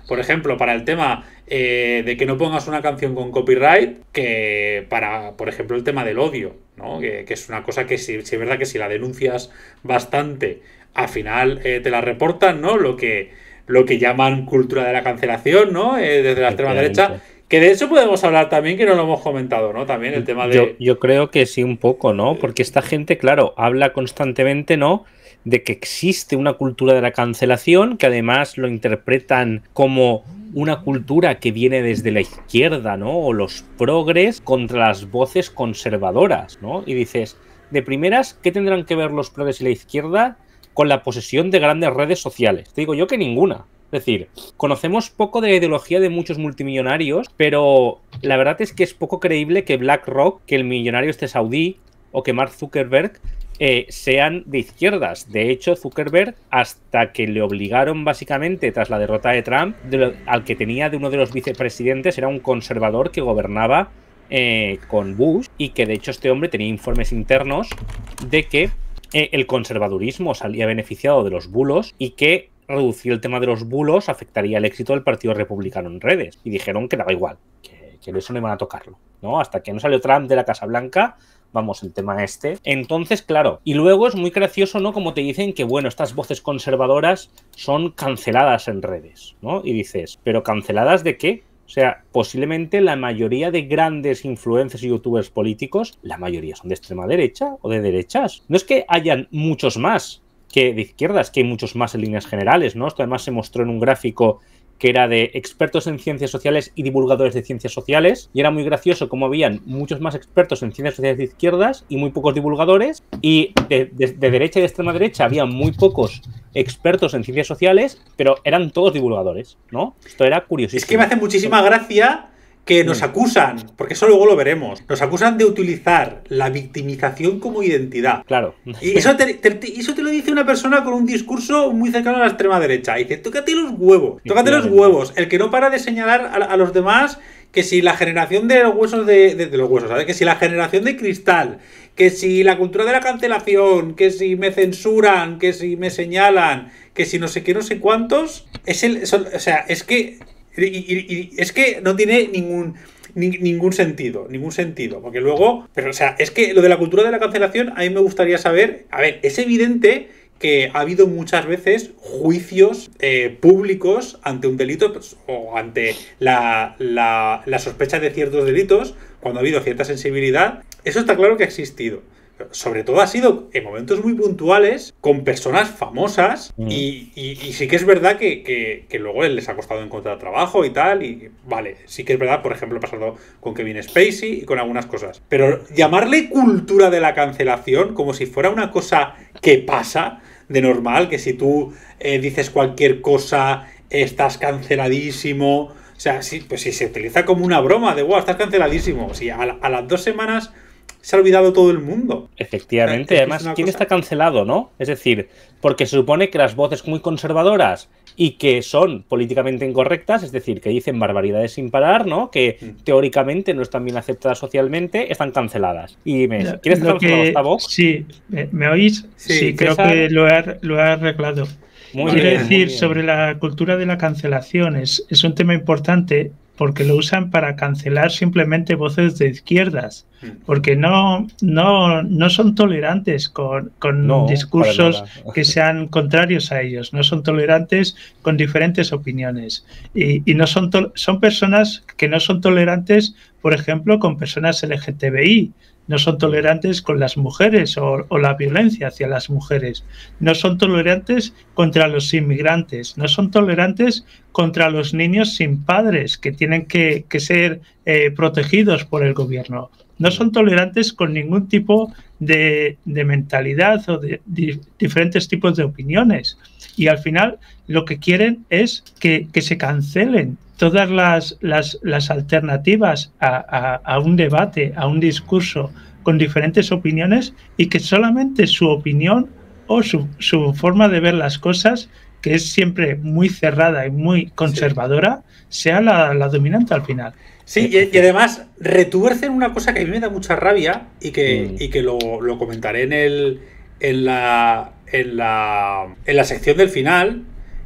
por ejemplo, para el tema eh, de que no pongas una canción con copyright, que para, por ejemplo, el tema del odio, ¿no? Que, que es una cosa que si, si es verdad que si la denuncias bastante, al final eh, te la reportan, ¿no? Lo que, lo que llaman cultura de la cancelación, ¿no? Eh, desde la extrema derecha. Que de eso podemos hablar también, que no lo hemos comentado, ¿no? También el tema de... Yo, yo creo que sí, un poco, ¿no? Porque esta gente, claro, habla constantemente, ¿no?, de que existe una cultura de la cancelación, que además lo interpretan como una cultura que viene desde la izquierda, ¿no? O los progres contra las voces conservadoras, ¿no? Y dices, de primeras, ¿qué tendrán que ver los progres y la izquierda con la posesión de grandes redes sociales? Te digo yo que ninguna. Es decir, conocemos poco de la ideología de muchos multimillonarios, pero la verdad es que es poco creíble que BlackRock, que el millonario este saudí, o que Mark Zuckerberg eh, sean de izquierdas. De hecho, Zuckerberg, hasta que le obligaron básicamente, tras la derrota de Trump, de lo, al que tenía de uno de los vicepresidentes, era un conservador que gobernaba eh, con Bush, y que de hecho este hombre tenía informes internos de que eh, el conservadurismo salía beneficiado de los bulos y que reducir el tema de los bulos afectaría el éxito del Partido Republicano en redes. Y dijeron que daba igual, que, que eso no iban a tocarlo, ¿no? Hasta que no salió Trump de la Casa Blanca, vamos, el tema este. Entonces, claro, y luego es muy gracioso, ¿no? Como te dicen que, bueno, estas voces conservadoras son canceladas en redes, ¿no? Y dices, ¿pero canceladas de qué? O sea, posiblemente la mayoría de grandes influencers y youtubers políticos, la mayoría son de extrema derecha o de derechas. No es que hayan muchos más que de izquierdas, que hay muchos más en líneas generales, ¿no? Esto además se mostró en un gráfico que era de expertos en ciencias sociales y divulgadores de ciencias sociales, y era muy gracioso como habían muchos más expertos en ciencias sociales de izquierdas y muy pocos divulgadores, y de, de, de derecha y de extrema derecha había muy pocos expertos en ciencias sociales, pero eran todos divulgadores, ¿no? Esto era curiosísimo. Es que me hace muchísima gracia que nos acusan, porque eso luego lo veremos, nos acusan de utilizar la victimización como identidad. Claro. Y eso te, te, eso te lo dice una persona con un discurso muy cercano a la extrema derecha. Y dice, tócate los huevos, tócate los huevos. El que no para de señalar a, a los demás que si la generación de los huesos de, de, de los huesos, ¿sabes? Que si la generación de cristal, que si la cultura de la cancelación, que si me censuran, que si me señalan, que si no sé qué, no sé cuántos, es el, son, o sea, es que Y, y, y es que no tiene ningún ni, ningún sentido, ningún sentido, porque luego, pero o sea, es que lo de la cultura de la cancelación a mí me gustaría saber, a ver, es evidente que ha habido muchas veces juicios eh, públicos ante un delito, pues, o ante la, la, la sospecha de ciertos delitos, cuando ha habido cierta sensibilidad, eso está claro que ha existido. Sobre todo ha sido en momentos muy puntuales, con personas famosas, mm. y, y, y sí que es verdad que, que, que luego les ha costado encontrar trabajo y tal, y vale, sí que es verdad, por ejemplo, ha pasado con Kevin Spacey y con algunas cosas. Pero llamarle cultura de la cancelación como si fuera una cosa que pasa de normal, que si tú eh, dices cualquier cosa, estás canceladísimo. O sea, sí, pues si se utiliza como una broma de, wow, estás canceladísimo. O sea, a, a las dos semanas se ha olvidado todo el mundo. Efectivamente, además, ¿quién cosa? está cancelado, no? Es decir, porque se supone que las voces muy conservadoras y que son políticamente incorrectas, es decir, que dicen barbaridades sin parar, ¿no? Que mm. teóricamente no están bien aceptadas socialmente, están canceladas. Y dime, ¿quién está cancelado, Gustavo? Sí, ¿me, ¿me oís? Sí, sí creo César. que lo he, lo he arreglado. Muy Quiero bien, decir, muy sobre la cultura de la cancelación, es, es un tema importante porque lo usan para cancelar simplemente voces de izquierdas, porque no, no, no son tolerantes con, con no, discursos que sean contrarios a ellos, no son tolerantes con diferentes opiniones, y, y no son, son personas que no son tolerantes, por ejemplo, con personas L G T B I, no son tolerantes con las mujeres o, o la violencia hacia las mujeres, no son tolerantes contra los inmigrantes, no son tolerantes contra los niños sin padres que tienen que, que ser eh, protegidos por el gobierno, no son tolerantes con ningún tipo de, de mentalidad o de, de diferentes tipos de opiniones, y al final lo que quieren es que, que se cancelen todas las, las, las alternativas a, a, a un debate, a un discurso con diferentes opiniones, y que solamente su opinión o su, su forma de ver las cosas, que es siempre muy cerrada y muy conservadora, sí. sea la, la dominante al final. Sí, y, y además retuercen una cosa que a mí me da mucha rabia y que, mm. y que lo, lo comentaré en, el, en, la, en, la, en la sección del final,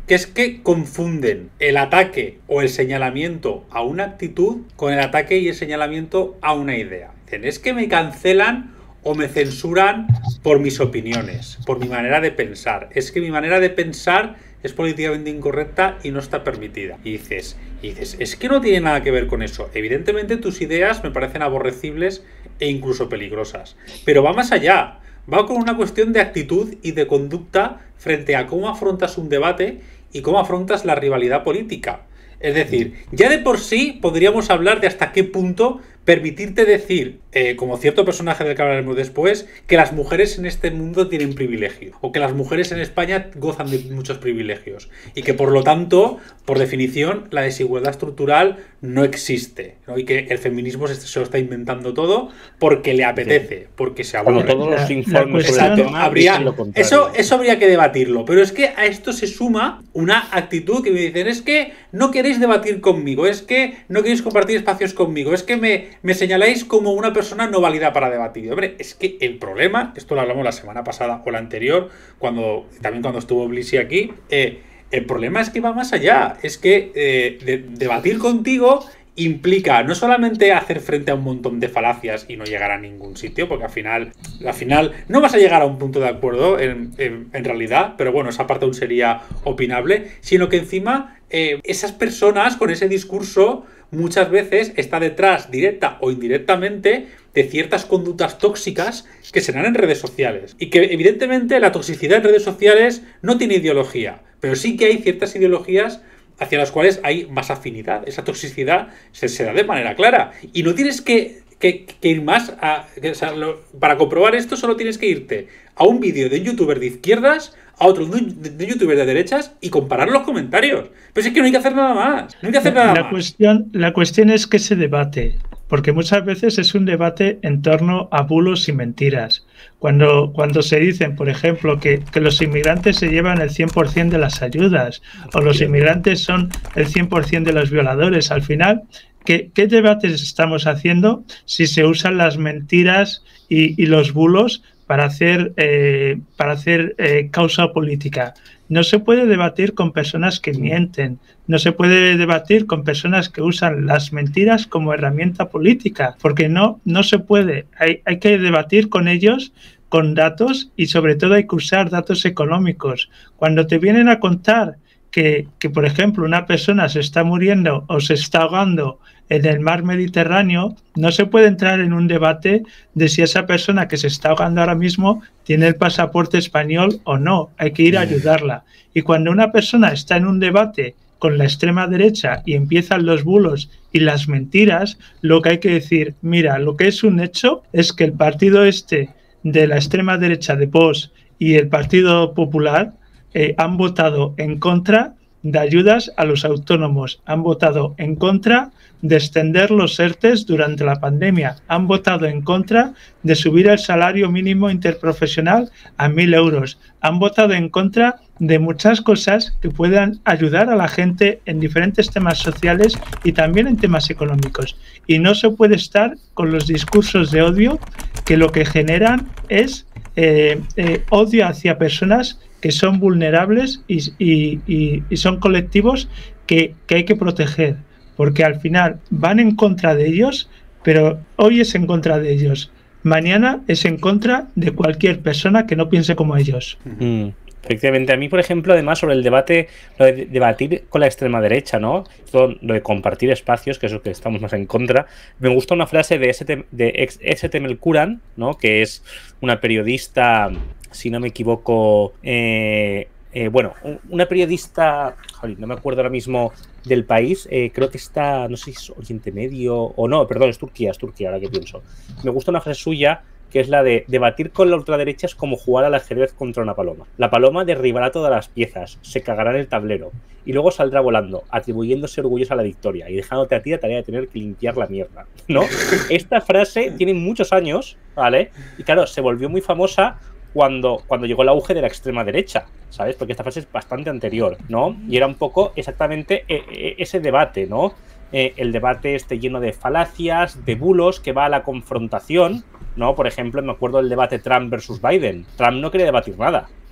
que es que confunden el ataque o el señalamiento a una actitud con el ataque y el señalamiento a una idea. Dicen, es que me cancelan o me censuran por mis opiniones, por mi manera de pensar. Es que mi manera de pensar es políticamente incorrecta y no está permitida. Y dices, y dices, es que no tiene nada que ver con eso. Evidentemente tus ideas me parecen aborrecibles e incluso peligrosas. Pero va más allá. Va con una cuestión de actitud y de conducta frente a cómo afrontas un debate y cómo afrontas la rivalidad política. Es decir, ya de por sí podríamos hablar de hasta qué punto permitirte decir, eh, como cierto personaje del que hablaremos después, que las mujeres en este mundo tienen privilegio, o que las mujeres en España gozan de muchos privilegios, y que por lo tanto, por definición, la desigualdad estructural no existe, ¿no? Y que el feminismo se, se lo está inventando todo porque le apetece, porque se aburre. Como todos los informes sobre el tema, habría, eso, eso habría que debatirlo, pero es que a esto se suma una actitud que me dicen, es que no queréis debatir conmigo, es que no queréis compartir espacios conmigo, es que me Me señaláis como una persona no válida para debatir. Hombre, es que el problema, esto lo hablamos la semana pasada o la anterior, cuando también cuando estuvo Blisi aquí, eh, el problema es que va más allá. Es que eh, de, debatir contigo implica no solamente hacer frente a un montón de falacias y no llegar a ningún sitio, porque al final, al final no vas a llegar a un punto de acuerdo en, en, en realidad, pero bueno, esa parte aún sería opinable, sino que encima eh, esas personas con ese discurso muchas veces está detrás, directa o indirectamente, de ciertas conductas tóxicas que se dan en redes sociales. Y que evidentemente la toxicidad en redes sociales no tiene ideología, pero sí que hay ciertas ideologías hacia las cuales hay más afinidad. Esa toxicidad se, se da de manera clara. Y no tienes que, que, que ir más a... Que, o sea, lo, para comprobar esto solo tienes que irte a un vídeo de un youtuber de izquierdas, a otro de un youtuber de derechas y comparar los comentarios. Pero es que no hay que hacer nada más. No hay que hacer nada la más. Cuestión, la cuestión es que se debate, porque muchas veces es un debate en torno a bulos y mentiras. Cuando, cuando se dicen, por ejemplo, que, que los inmigrantes se llevan el cien por ciento de las ayudas o los inmigrantes son el cien por ciento de los violadores, al final, ¿qué, qué debates estamos haciendo si se usan las mentiras y, y los bulos para hacer, eh, para hacer eh, causa política? No se puede debatir con personas que mienten, no se puede debatir con personas que usan las mentiras como herramienta política, porque no, no se puede. Hay, hay que debatir con ellos con datos y sobre todo hay que usar datos económicos. Cuando te vienen a contar que, que, por ejemplo, una persona se está muriendo o se está ahogando en el mar Mediterráneo, no se puede entrar en un debate de si esa persona que se está ahogando ahora mismo tiene el pasaporte español o no. Hay que ir a ayudarla. Y cuando una persona está en un debate con la extrema derecha y empiezan los bulos y las mentiras, lo que hay que decir, mira, lo que es un hecho es que el partido este de la extrema derecha de Vox y el Partido Popular eh, han votado en contra de ayudas a los autónomos, han votado en contra de extender los ERTES durante la pandemia, han votado en contra de subir el salario mínimo interprofesional a mil euros, han votado en contra de muchas cosas que puedan ayudar a la gente en diferentes temas sociales y también en temas económicos. Y no se puede estar con los discursos de odio que lo que generan es eh, eh, odio hacia personas que son vulnerables y, y, y, y son colectivos que, que hay que proteger, porque al final van en contra de ellos, pero hoy es en contra de ellos, mañana es en contra de cualquier persona que no piense como ellos. Mm. Efectivamente, a mí, por ejemplo, además, sobre el debate, lo de debatir con la extrema derecha, ¿no? Todo lo de compartir espacios, que es lo que estamos más en contra. Me gusta una frase de S. de S. Temelkuran, ¿no? Que es una periodista, si no me equivoco, eh, eh, bueno, una periodista, joder, no me acuerdo ahora mismo del país, eh, creo que está, no sé si es Oriente Medio o no, perdón, es Turquía, es Turquía, ahora que pienso. Me gusta una frase suya, que es la de debatir con la ultraderecha es como jugar al ajedrez contra una paloma. La paloma derribará todas las piezas, se cagará en el tablero y luego saldrá volando, atribuyéndose orgullosa a la victoria y dejándote a ti la tarea de tener que limpiar la mierda, ¿no? Esta frase tiene muchos años, ¿vale? Y claro, se volvió muy famosa cuando, cuando llegó el auge de la extrema derecha, ¿sabes? Porque esta frase es bastante anterior, ¿no? Y era un poco exactamente ese debate, ¿no? Eh, el debate este lleno de falacias, de bulos, que va a la confrontación, ¿no? Por ejemplo, me acuerdo del debate Trump versus Biden. Trump no quería debatir nada.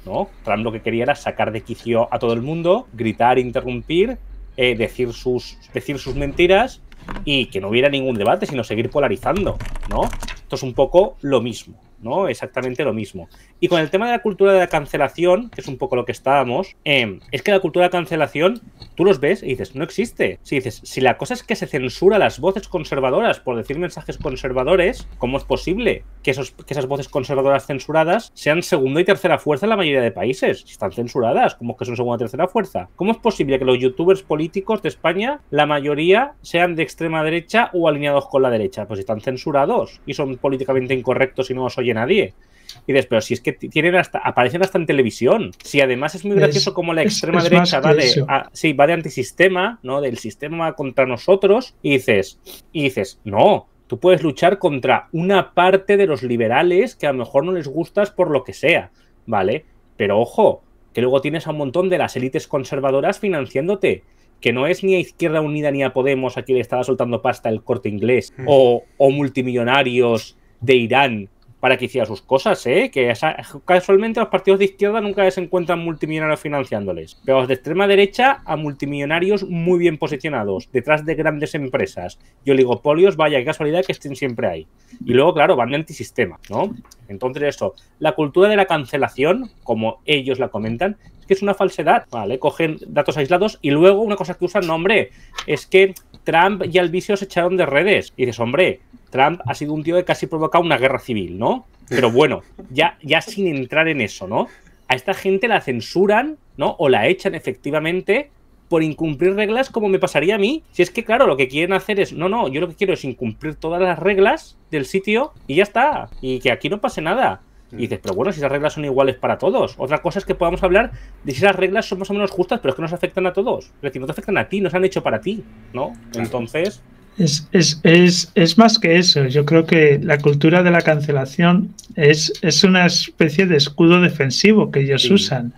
¿no? Trump lo que quería era sacar de quicio a todo el mundo, gritar, interrumpir, eh, decir, sus, decir sus mentiras y que no hubiera ningún debate, sino seguir polarizando, ¿no? Esto es un poco lo mismo, ¿no? Exactamente lo mismo. Y con el tema de la cultura de la cancelación, que es un poco lo que estábamos, eh, es que la cultura de la cancelación, tú los ves y dices, no existe. Si dices, si la cosa es que se censura las voces conservadoras por decir mensajes conservadores, ¿cómo es posible que, esos, que esas voces conservadoras censuradas sean segunda y tercera fuerza en la mayoría de países? Si están censuradas, ¿cómo es que son segunda y tercera fuerza? ¿Cómo es posible que los youtubers políticos de España, la mayoría, sean de extrema derecha o alineados con la derecha? Pues están censurados y son políticamente incorrectos y no os oye nadie. Y dices, pero si es que tienen hasta, aparecen hasta en televisión. Si además es muy gracioso es, como la extrema es, es derecha va de, a, sí, va de antisistema, ¿no? Del sistema contra nosotros. Y dices, y dices, no, tú puedes luchar contra una parte de los liberales que a lo mejor no les gustas por lo que sea, ¿vale? Pero ojo, que luego tienes a un montón de las élites conservadoras financiándote. Que no es ni a Izquierda Unida ni a Podemos a quien le estaba soltando pasta el Corte Inglés. Mm. O, o multimillonarios de Irán para que hiciera sus cosas, ¿eh? Que esa, casualmente los partidos de izquierda nunca se encuentran multimillonarios financiándoles. Pero los de extrema derecha a multimillonarios muy bien posicionados, detrás de grandes empresas y oligopolios, vaya, qué casualidad que estén siempre ahí. Y luego, claro, van de antisistema, ¿no? Entonces eso, la cultura de la cancelación, como ellos la comentan, es que es una falsedad, ¿vale? Cogen datos aislados y luego una cosa que usan, no, hombre, es que Trump y Albizu se echaron de redes. Y dices, hombre, Trump ha sido un tío que casi provoca una guerra civil, ¿no? Pero bueno, ya, ya sin entrar en eso, ¿no? A esta gente la censuran, ¿no? O la echan efectivamente por incumplir reglas como me pasaría a mí. Si es que, claro, lo que quieren hacer es, no, no, yo lo que quiero es incumplir todas las reglas del sitio y ya está. Y que aquí no pase nada. Y dices, pero bueno, si esas reglas son iguales para todos. Otra cosa es que podamos hablar de si esas reglas son más o menos justas, pero es que nos afectan a todos. Es decir, no te afectan a ti, no se han hecho para ti, ¿no? Entonces... Es, es, es, es más que eso. Yo creo que la cultura de la cancelación es, es una especie de escudo defensivo que ellos sí. usan.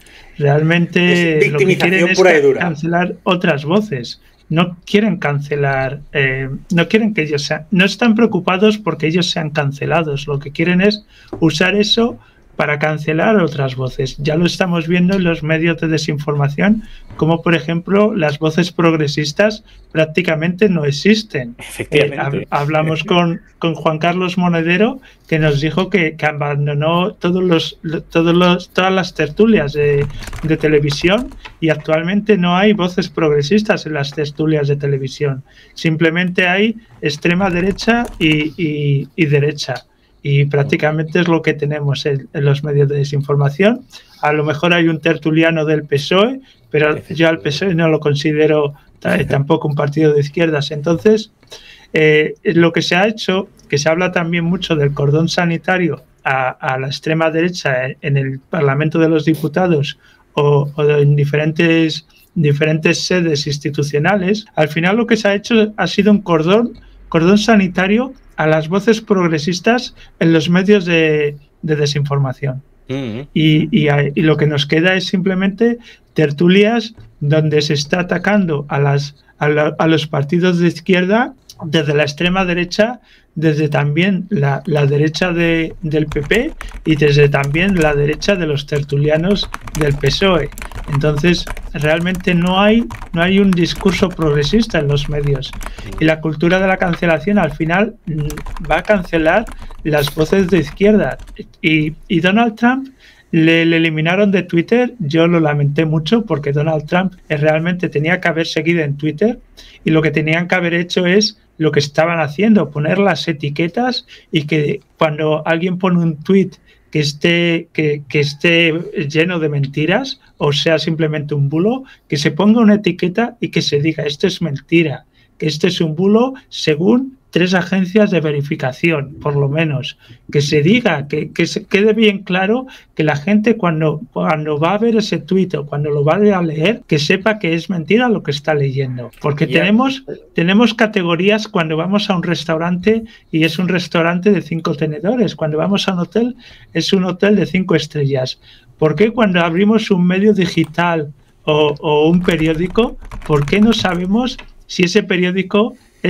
Realmente lo que quieren es cancelar otras voces. No quieren cancelar, eh, no quieren que ellos sean, no están preocupados porque ellos sean cancelados. Lo que quieren es usar eso para cancelar otras voces. Ya lo estamos viendo en los medios de desinformación, como por ejemplo las voces progresistas prácticamente no existen. Efectivamente. Eh, hablamos con, con Juan Carlos Monedero, que nos dijo que, que abandonó todos los, todos los, todas las tertulias de, de televisión y actualmente no hay voces progresistas en las tertulias de televisión. Simplemente hay extrema derecha y, y, y derecha. Y prácticamente es lo que tenemos en, en los medios de desinformación. A lo mejor hay un tertuliano del P S O E, pero yo al P S O E no lo considero tampoco un partido de izquierdas. Entonces, eh, lo que se ha hecho, que se habla también mucho del cordón sanitario a, a la extrema derecha en el Parlamento de los Diputados o, o en diferentes, diferentes sedes institucionales, al final lo que se ha hecho ha sido un cordón, cordón sanitario a las voces progresistas en los medios de, de desinformación. Mm-hmm. y, y, y lo que nos queda es simplemente tertulias donde se está atacando a, las, a, la, a los partidos de izquierda desde la extrema derecha, desde también la, la derecha de, del P P y desde también la derecha de los tertulianos del P S O E. Entonces, realmente no hay, no hay un discurso progresista en los medios. Y la cultura de la cancelación al final va a cancelar las voces de izquierda. Y, y Donald Trump le, le eliminaron de Twitter. Yo lo lamenté mucho porque Donald Trump realmente tenía que haber seguido en Twitter y lo que tenían que haber hecho es lo que estaban haciendo, poner las etiquetas y que cuando alguien pone un tweet que esté, que, que esté lleno de mentiras o sea simplemente un bulo, que se ponga una etiqueta y que se diga esto es mentira, que este es un bulo según tres agencias de verificación, por lo menos, que se diga, que, que se quede bien claro que la gente cuando, cuando va a ver ese tuit o cuando lo va a leer, que sepa que es mentira lo que está leyendo. Porque yeah. tenemos, tenemos categorías cuando vamos a un restaurante y es un restaurante de cinco tenedores, cuando vamos a un hotel es un hotel de cinco estrellas. ¿Por qué cuando abrimos un medio digital o, o un periódico, por qué no sabemos si ese periódico es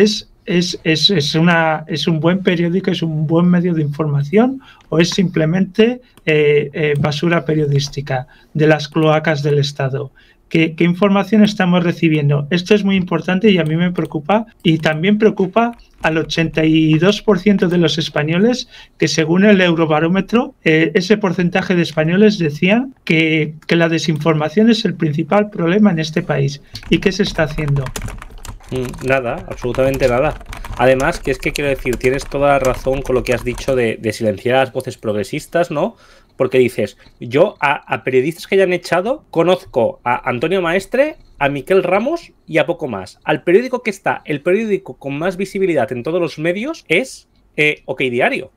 es, es, es, una, es un buen periódico, es un buen medio de información o es simplemente eh, eh, basura periodística de las cloacas del Estado? ¿Qué, ¿Qué información estamos recibiendo? Esto es muy importante y a mí me preocupa, y también preocupa al ochenta y dos por ciento de los españoles, que según el Eurobarómetro, eh, ese porcentaje de españoles decían que, que la desinformación es el principal problema en este país. ¿Y qué se está haciendo? Nada, absolutamente nada. Además, que es que quiero decir, tienes toda la razón con lo que has dicho de, de silenciar a las voces progresistas, ¿no? Porque dices, yo a, a periodistas que hayan echado, conozco a Antonio Maestre, a Miquel Ramos y a poco más. Al periódico que está, el periódico con más visibilidad en todos los medios es eh, OK Diario.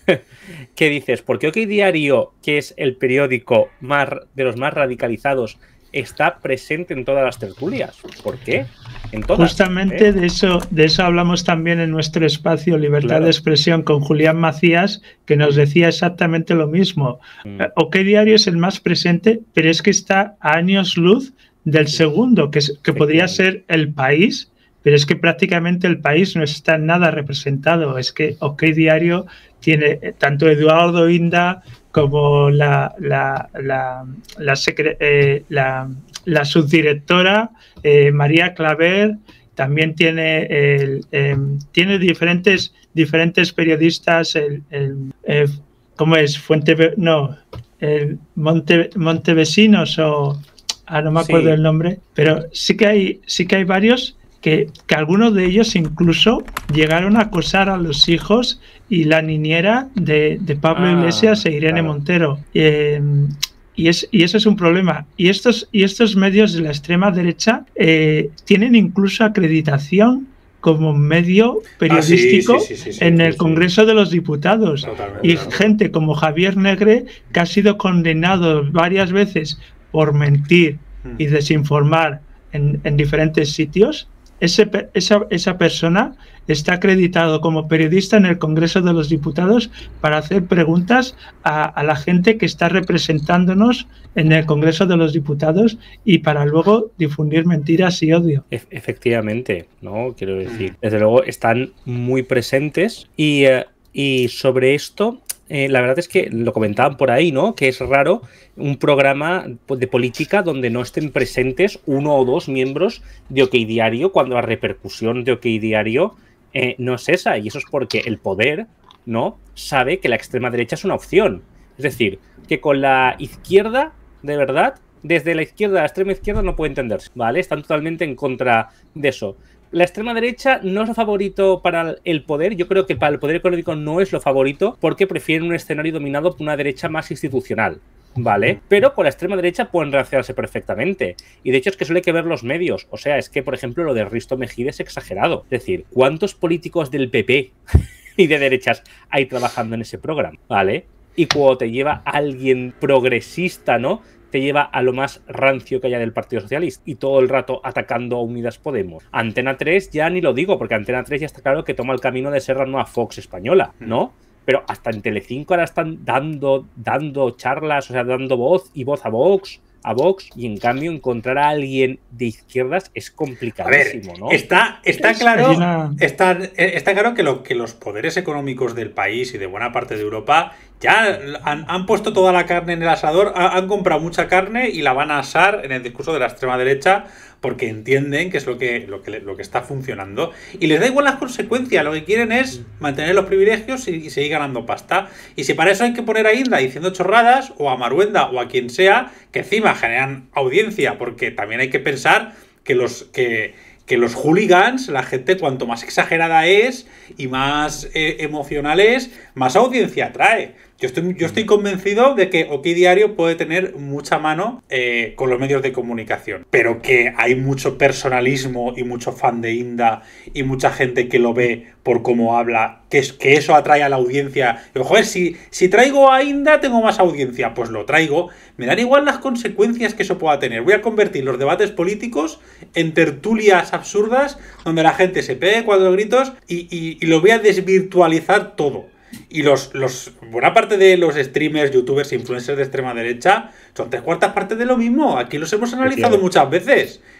¿Qué dices? Porque OK Diario, que es el periódico más, de los más radicalizados, está presente en todas las tertulias. ¿Por qué? En todas, Justamente ¿eh? de eso, de eso hablamos también en nuestro espacio Libertad Claro. de Expresión con Julián Macías, que nos decía exactamente lo mismo. Mm. OK Diario es el más presente, pero es que está a años luz del segundo, que, es, que podría ser El País, pero es que prácticamente El País no está nada representado. Es que OK Diario tiene tanto Eduardo Inda como la, la, la, la, secre, eh, la, la subdirectora eh, María Claver, también tiene, el, eh, tiene diferentes, diferentes periodistas, el, el, eh, ¿cómo es? Fuente, no, el Monte, Montevesinos o, ah, no me acuerdo sí. el nombre, pero sí que hay, sí que hay varios que, que algunos de ellos incluso llegaron a acosar a los hijos y la niñera de, de Pablo ah, Iglesias e Irene claro. Montero. Eh, y, es, y eso es un problema. Y estos, y estos medios de la extrema derecha eh, tienen incluso acreditación como medio periodístico ah, sí, sí, sí, sí, sí, en sí, el sí, Congreso sí. de los Diputados. Totalmente, y claro. gente como Javier Negre, que ha sido condenado varias veces por mentir mm. y desinformar en, en diferentes sitios. Ese, esa, esa persona está acreditado como periodista en el Congreso de los Diputados para hacer preguntas a, a la gente que está representándonos en el Congreso de los Diputados y para luego difundir mentiras y odio. Efectivamente, ¿no? Quiero decir, desde luego están muy presentes y, uh, y sobre esto... Eh, la verdad es que lo comentaban por ahí, ¿no? Que es raro un programa de política donde no estén presentes uno o dos miembros de OK Diario cuando la repercusión de OK Diario eh, no es esa. Y eso es porque el poder, ¿no? Sabe que la extrema derecha es una opción. Es decir, que con la izquierda, de verdad, desde la izquierda a la extrema izquierda no puede entenderse, ¿vale? Están totalmente en contra de eso. La extrema derecha no es lo favorito para el poder. Yo creo que para el poder económico no es lo favorito porque prefieren un escenario dominado por una derecha más institucional, ¿vale? Pero con la extrema derecha pueden relacionarse perfectamente. Y de hecho es que suele que ver los medios. O sea, es que, por ejemplo, lo de Risto Mejide es exagerado. Es decir, ¿cuántos políticos del P P y de derechas hay trabajando en ese programa? ¿Vale? Y cuando te lleva alguien progresista, ¿no? Te lleva a lo más rancio que haya del Partido Socialista y todo el rato atacando a Unidas Podemos. Antena tres ya ni lo digo, porque Antena tres ya está claro que toma el camino de ser la nueva Fox española, ¿no? Pero hasta en Telecinco ahora están dando, dando charlas, o sea, dando voz y voz a Vox, a Vox, y en cambio encontrar a alguien de izquierdas es complicadísimo, a ver, ¿no? Está, está, es, claro, una... está, está claro que, lo, que los poderes económicos del país y de buena parte de Europa ya han, han puesto toda la carne en el asador, han comprado mucha carne y la van a asar en el discurso de la extrema derecha porque entienden que es lo que, lo que, lo que está funcionando y les da igual las consecuencias, lo que quieren es mantener los privilegios y, y seguir ganando pasta. Y si para eso hay que poner a Inda diciendo chorradas o a Maruenda o a quien sea, que encima generan audiencia, porque también hay que pensar que los... que que los hooligans, la gente cuanto más exagerada es y más eh, emocional es, más audiencia trae. Yo estoy, yo estoy convencido de que OK Diario puede tener mucha mano eh, con los medios de comunicación, pero que hay mucho personalismo y mucho fan de Inda y mucha gente que lo ve por cómo habla, que, es, que eso atrae a la audiencia. Y, joder, si, si traigo a Inda tengo más audiencia, pues lo traigo. Me dan igual las consecuencias que eso pueda tener. Voy a convertir los debates políticos en tertulias absurdas donde la gente se pegue cuatro gritos y, y, y lo voy a desvirtualizar todo. Y los, los buena parte de los streamers, youtubers, influencers de extrema derecha son tres cuartas partes de lo mismo. Aquí los hemos analizado muchas veces.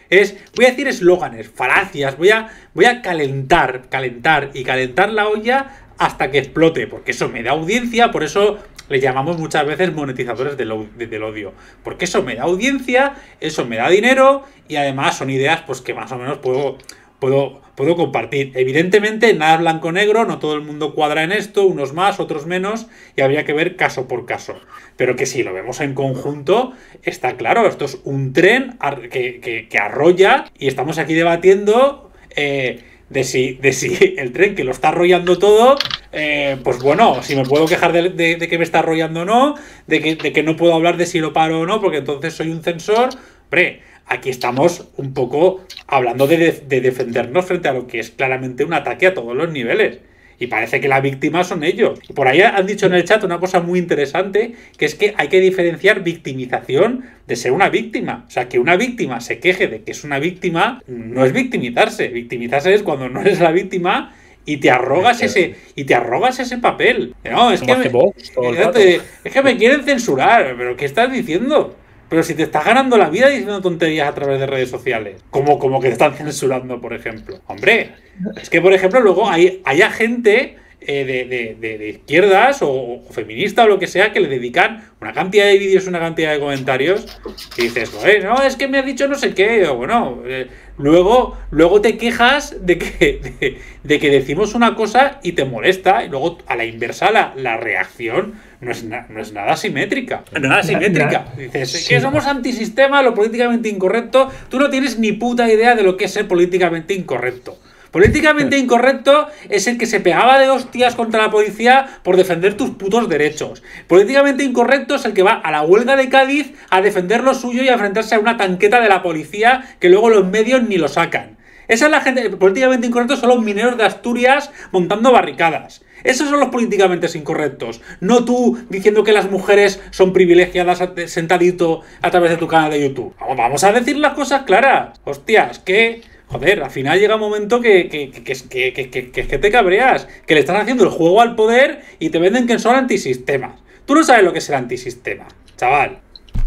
Es, voy a decir eslóganes, falacias, voy a, voy a calentar, calentar y calentar la olla hasta que explote, porque eso me da audiencia, por eso le llamamos muchas veces monetizadores del, del odio, porque eso me da audiencia, eso me da dinero y además son ideas pues que más o menos puedo, puedo, puedo compartir. Evidentemente nada blanco-negro, no todo el mundo cuadra en esto, unos más, otros menos, y habría que ver caso por caso. Pero que si lo vemos en conjunto, está claro, esto es un tren que, que, que arrolla y estamos aquí debatiendo... Eh, De si, de si el tren que lo está arrollando todo, eh, pues bueno, si me puedo quejar de, de, de que me está arrollando o no, de que, de que no puedo hablar de si lo paro o no, porque entonces soy un censor. Hombre, aquí estamos un poco hablando de, de, de defendernos frente a lo que es claramente un ataque a todos los niveles. Y parece que la víctima son ellos. Y por ahí han dicho en el chat una cosa muy interesante, que es que hay que diferenciar victimización de ser una víctima. O sea, que una víctima se queje de que es una víctima no es victimizarse. Victimizarse es cuando no eres la víctima y te arrogas ese y te arrogas ese papel. No, es que me, fíjate, es que me quieren censurar. ¿Pero qué estás diciendo? Pero si te estás ganando la vida diciendo tonterías a través de redes sociales. Como, como que te están censurando, por ejemplo. Hombre, es que, por ejemplo, luego hay, hay gente eh, de, de, de, de izquierdas o, o feminista o lo que sea que le dedican una cantidad de vídeos, una cantidad de comentarios y dices, pues, no, es que me ha dicho no sé qué. O bueno, eh, luego, luego te quejas de que, de, de que decimos una cosa y te molesta y luego a la inversa la, la reacción no es, na, no es nada simétrica. Nada simétrica. Dices, sí, que somos antisistema, lo políticamente incorrecto. Tú no tienes ni puta idea de lo que es ser políticamente incorrecto. Políticamente incorrecto es el que se pegaba de hostias contra la policía por defender tus putos derechos. Políticamente incorrecto es el que va a la huelga de Cádiz a defender lo suyo y a enfrentarse a una tanqueta de la policía que luego los medios ni lo sacan. Esa es la gente. Políticamente incorrectos son los mineros de Asturias montando barricadas. Esos son los políticamente incorrectos. No tú diciendo que las mujeres son privilegiadas sentadito a través de tu canal de YouTube. Vamos a decir las cosas claras. Hostias, que... Joder, al final llega un momento que, que, que, que, que, que, que, que te cabreas. Que le están haciendo el juego al poder y te venden que son antisistemas. Tú no sabes lo que es el antisistema, chaval.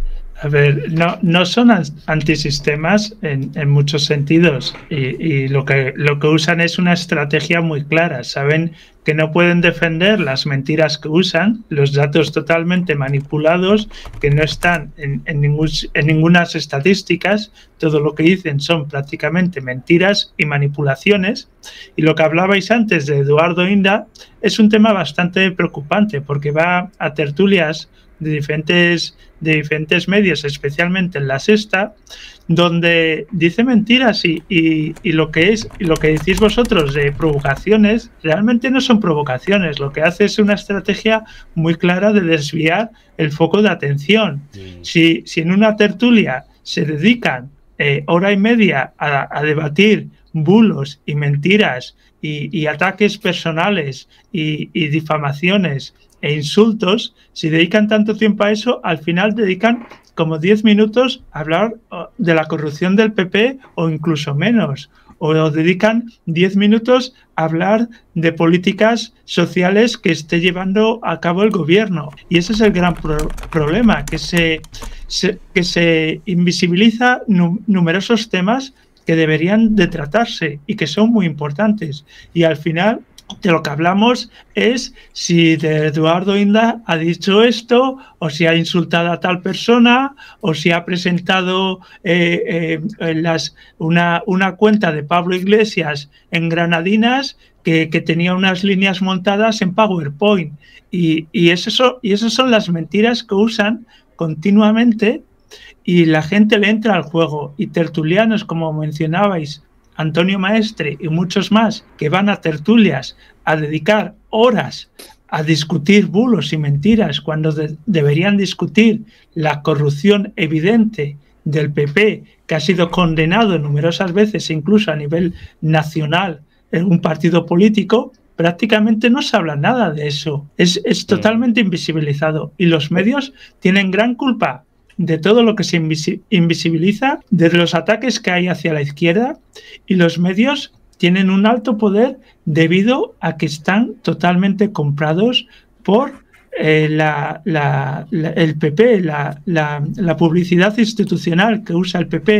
A ver, no, no son antisistemas en, en muchos sentidos y, y lo que, lo que usan es una estrategia muy clara. Saben que no pueden defender las mentiras que usan, los datos totalmente manipulados, que no están en, en, ningún, en ningunas estadísticas. Todo lo que dicen son prácticamente mentiras y manipulaciones. Y lo que hablabais antes de Eduardo Inda es un tema bastante preocupante porque va a tertulias de diferentes, de diferentes medios, especialmente en La Sexta, donde dice mentiras y, y, y lo que es y lo que decís vosotros de provocaciones realmente no son provocaciones. Lo que hace es una estrategia muy clara de desviar el foco de atención. Mm. Si, si en una tertulia se dedican eh, hora y media a, a debatir bulos y mentiras y, y ataques personales y, y difamaciones e insultos, si dedican tanto tiempo a eso, al final dedican como diez minutos a hablar de la corrupción del P P o incluso menos, o dedican diez minutos a hablar de políticas sociales que esté llevando a cabo el gobierno. Y ese es el gran pro problema, que se, se, que se invisibiliza nu numerosos temas que deberían de tratarse y que son muy importantes. Y al final de lo que hablamos es si de Eduardo Inda ha dicho esto, o si ha insultado a tal persona, o si ha presentado eh, eh, las, una, una cuenta de Pablo Iglesias en Granadinas que, que tenía unas líneas montadas en PowerPoint. Y, y, eso, y esas son las mentiras que usan continuamente y la gente le entra al juego. Y tertulianos, como mencionabais, Antonio Maestre y muchos más que van a tertulias a dedicar horas a discutir bulos y mentiras cuando de deberían discutir la corrupción evidente del P P, que ha sido condenado numerosas veces, incluso a nivel nacional, en un partido político. Prácticamente no se habla nada de eso. Es, es totalmente invisibilizado y los medios tienen gran culpa de todo lo que se invisibiliza, de los ataques que hay hacia la izquierda, y los medios tienen un alto poder debido a que están totalmente comprados por eh, la, la, la, el P P, la, la, la publicidad institucional que usa el P P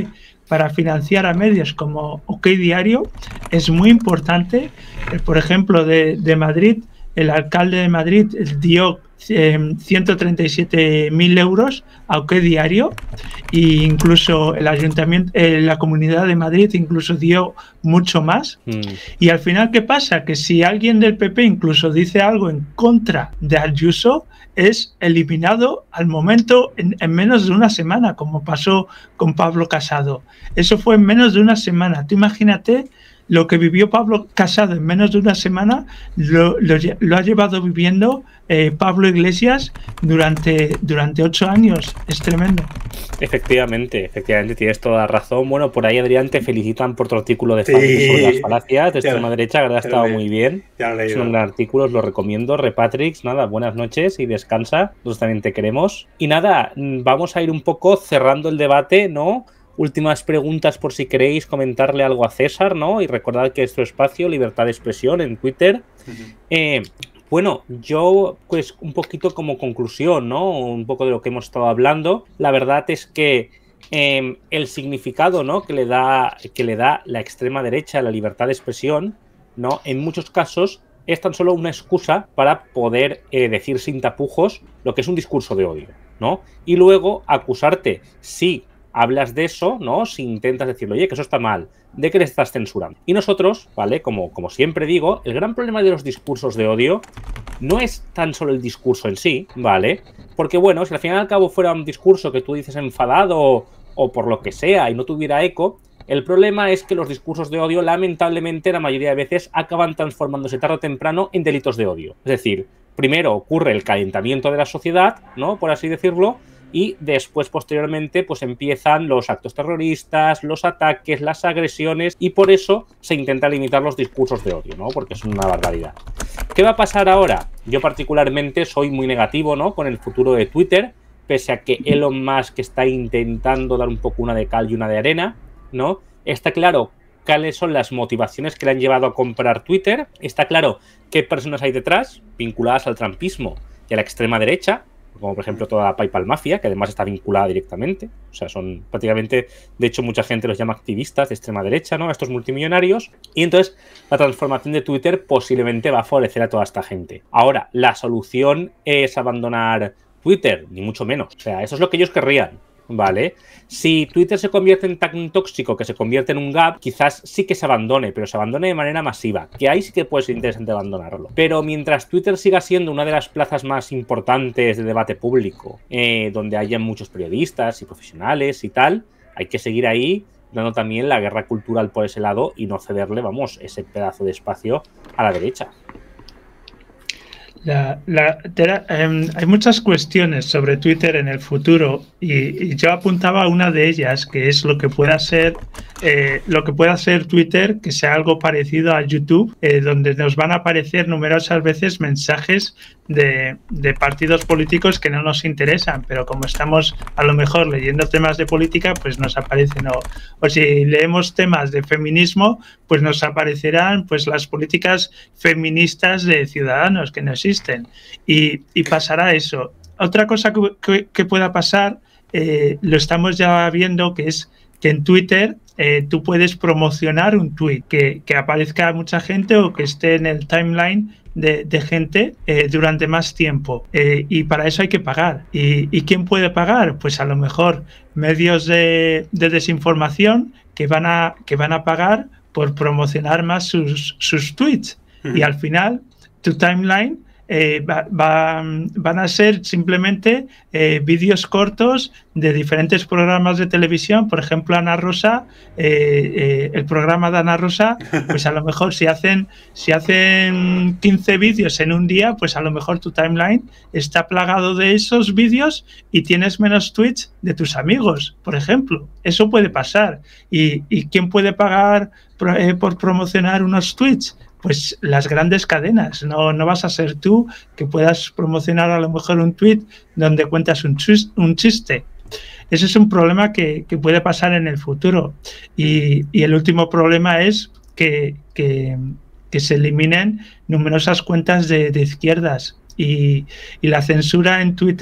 para financiar a medios como OK Diario es muy importante. Por ejemplo, de, de Madrid, el alcalde de Madrid dio eh, ciento treinta y siete mil euros a OK Diario, e incluso el ayuntamiento, eh, la Comunidad de Madrid incluso dio mucho más. Mm. Y al final, ¿qué pasa? Que si alguien del P P incluso dice algo en contra de Ayuso, es eliminado al momento en, en menos de una semana, como pasó con Pablo Casado. Eso fue en menos de una semana. Tú imagínate lo que vivió Pablo Casado en menos de una semana, lo, lo, lo ha llevado viviendo eh, Pablo Iglesias durante, durante ocho años. Es tremendo. Efectivamente, efectivamente, tienes toda la razón. Bueno, por ahí, Adrián, te felicitan por tu artículo de falacias sí. sobre las falacias de extrema ya, derecha, que ha estado muy bien. Es un gran artículo, os lo recomiendo. Repatrix, nada, buenas noches y descansa. Nosotros también te queremos. Y nada, vamos a ir un poco cerrando el debate, ¿no? Últimas preguntas por si queréis comentarle algo a César, ¿no? Y recordad que es tu espacio, libertad de expresión en Twitter. Uh-huh. eh, bueno, yo pues un poquito como conclusión, ¿no? Un poco de lo que hemos estado hablando. La verdad es que eh, el significado, ¿no? que le da, que le da la extrema derecha a la libertad de expresión, ¿no? En muchos casos es tan solo una excusa para poder eh, decir sin tapujos lo que es un discurso de odio, ¿no? Y luego acusarte, sí, hablas de eso, ¿no? Si intentas decirle, oye, que eso está mal, de que le estás censurando. Y nosotros, ¿vale? Como, como siempre digo, el gran problema de los discursos de odio no es tan solo el discurso en sí, ¿vale? Porque, bueno, si al final y al cabo fuera un discurso que tú dices enfadado o, o por lo que sea y no tuviera eco, el problema es que los discursos de odio, lamentablemente, la mayoría de veces acaban transformándose tarde o temprano en delitos de odio. Es decir, primero ocurre el calentamiento de la sociedad, ¿no? Por así decirlo, y después, posteriormente, pues empiezan los actos terroristas, los ataques, las agresiones, y por eso se intenta limitar los discursos de odio, ¿no? Porque es una barbaridad. ¿Qué va a pasar ahora? Yo particularmente soy muy negativo, ¿no? Con el futuro de Twitter, pese a que Elon Musk está intentando dar un poco una de cal y una de arena, ¿no? Está claro cuáles son las motivaciones que le han llevado a comprar Twitter, está claro qué personas hay detrás, vinculadas al trumpismo y a la extrema derecha, como por ejemplo toda la PayPal Mafia, que además está vinculada directamente. O sea, son prácticamente, de hecho mucha gente los llama activistas de extrema derecha, ¿no? A estos multimillonarios. Y entonces la transformación de Twitter posiblemente va a favorecer a toda esta gente. Ahora, la solución es abandonar Twitter, ni mucho menos. O sea, eso es lo que ellos querrían, ¿vale? Si Twitter se convierte en tan tóxico que se convierte en un gap, quizás sí que se abandone, pero se abandone de manera masiva, que ahí sí que puede ser interesante abandonarlo. Pero mientras Twitter siga siendo una de las plazas más importantes de debate público, eh, donde haya muchos periodistas y profesionales y tal, hay que seguir ahí dando también la guerra cultural por ese lado y no cederle, vamos, ese pedazo de espacio a la derecha. La, la, la, eh, hay muchas cuestiones sobre Twitter en el futuro y, y yo apuntaba a una de ellas, que es lo que pueda ser eh, lo que pueda ser Twitter, que sea algo parecido a YouTube, eh, donde nos van a aparecer numerosas veces mensajes de, de partidos políticos que no nos interesan, pero como estamos a lo mejor leyendo temas de política, pues nos aparecen, o, o si leemos temas de feminismo, pues nos aparecerán pues las políticas feministas de Ciudadanos que no existen, y, y pasará eso. Otra cosa que, que, que pueda pasar, eh, lo estamos ya viendo, que es que en Twitter eh, tú puedes promocionar un tweet que, que aparezca a mucha gente o que esté en el timeline de, de gente eh, durante más tiempo, eh, y para eso hay que pagar. ¿Y, ¿Y quién puede pagar? Pues a lo mejor medios de, de desinformación que van a, que van a pagar por promocionar más sus, sus tweets. Uh-huh. Y al final tu timeline Eh, va, va, van a ser simplemente eh, vídeos cortos de diferentes programas de televisión. Por ejemplo, Ana Rosa, eh, eh, el programa de Ana Rosa, pues a lo mejor si hacen, si hacen quince vídeos en un día, pues a lo mejor tu timeline está plagado de esos vídeos y tienes menos tweets de tus amigos, por ejemplo. Eso puede pasar. ¿Y, y quién puede pagar por, eh, por promocionar unos tweets? Pues las grandes cadenas. No, no vas a ser tú que puedas promocionar a lo mejor un tweet donde cuentas un chiste. Un chiste. Ese es un problema que, que puede pasar en el futuro. Y, y el último problema es que, que, que se eliminen numerosas cuentas de, de izquierdas. Y, y la censura en Twitter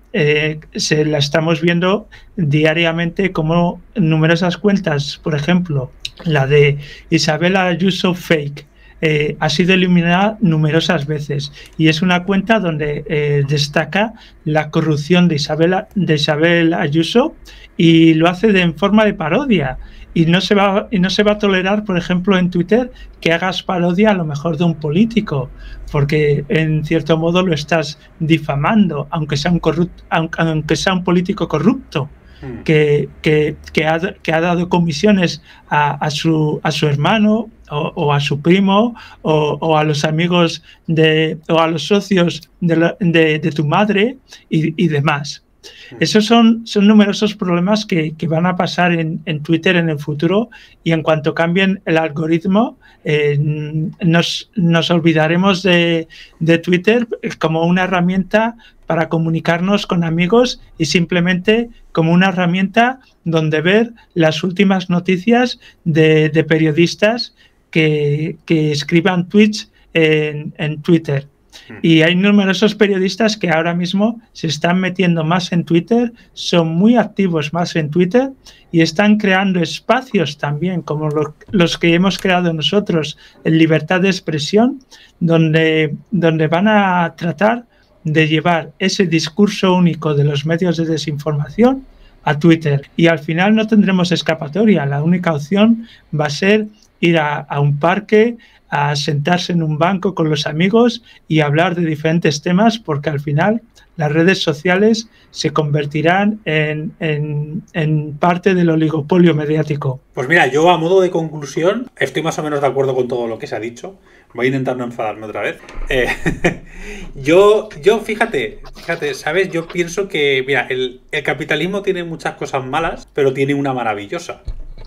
eh, se la estamos viendo diariamente como numerosas cuentas, por ejemplo, la de Isabel Ayuso Fake, eh, ha sido eliminada numerosas veces y es una cuenta donde eh, destaca la corrupción de Isabel, de Isabel Ayuso y lo hace de, en forma de parodia. Y no, se va, y no se va a tolerar, por ejemplo, en Twitter que hagas parodia a lo mejor de un político, porque en cierto modo lo estás difamando, aunque sea un, corrupto, aunque, aunque sea un político corrupto, mm. que, que, que, ha, que ha dado comisiones a, a, su, a su hermano o, o a su primo o, o a los amigos de, o a los socios de, la, de, de tu madre y, y demás. Esos son, son numerosos problemas que, que van a pasar en, en Twitter en el futuro y en cuanto cambien el algoritmo eh, nos, nos olvidaremos de, de Twitter como una herramienta para comunicarnos con amigos y simplemente como una herramienta donde ver las últimas noticias de, de periodistas que, que escriban tweets en, en Twitter. Y hay numerosos periodistas que ahora mismo se están metiendo más en Twitter, son muy activos más en Twitter y están creando espacios también, como lo, los que hemos creado nosotros en Libertad de Expresión, donde, donde van a tratar de llevar ese discurso único de los medios de desinformación a Twitter. Y al final no tendremos escapatoria, la única opción va a ser ir a, a un parque, a sentarse en un banco con los amigos y hablar de diferentes temas, porque al final las redes sociales se convertirán en, en, en parte del oligopolio mediático. Pues mira, yo a modo de conclusión estoy más o menos de acuerdo con todo lo que se ha dicho. Voy a intentar no enfadarme otra vez. Eh, yo, yo, fíjate, fíjate, ¿sabes? Yo pienso que, mira, el, el capitalismo tiene muchas cosas malas, pero tiene una maravillosa,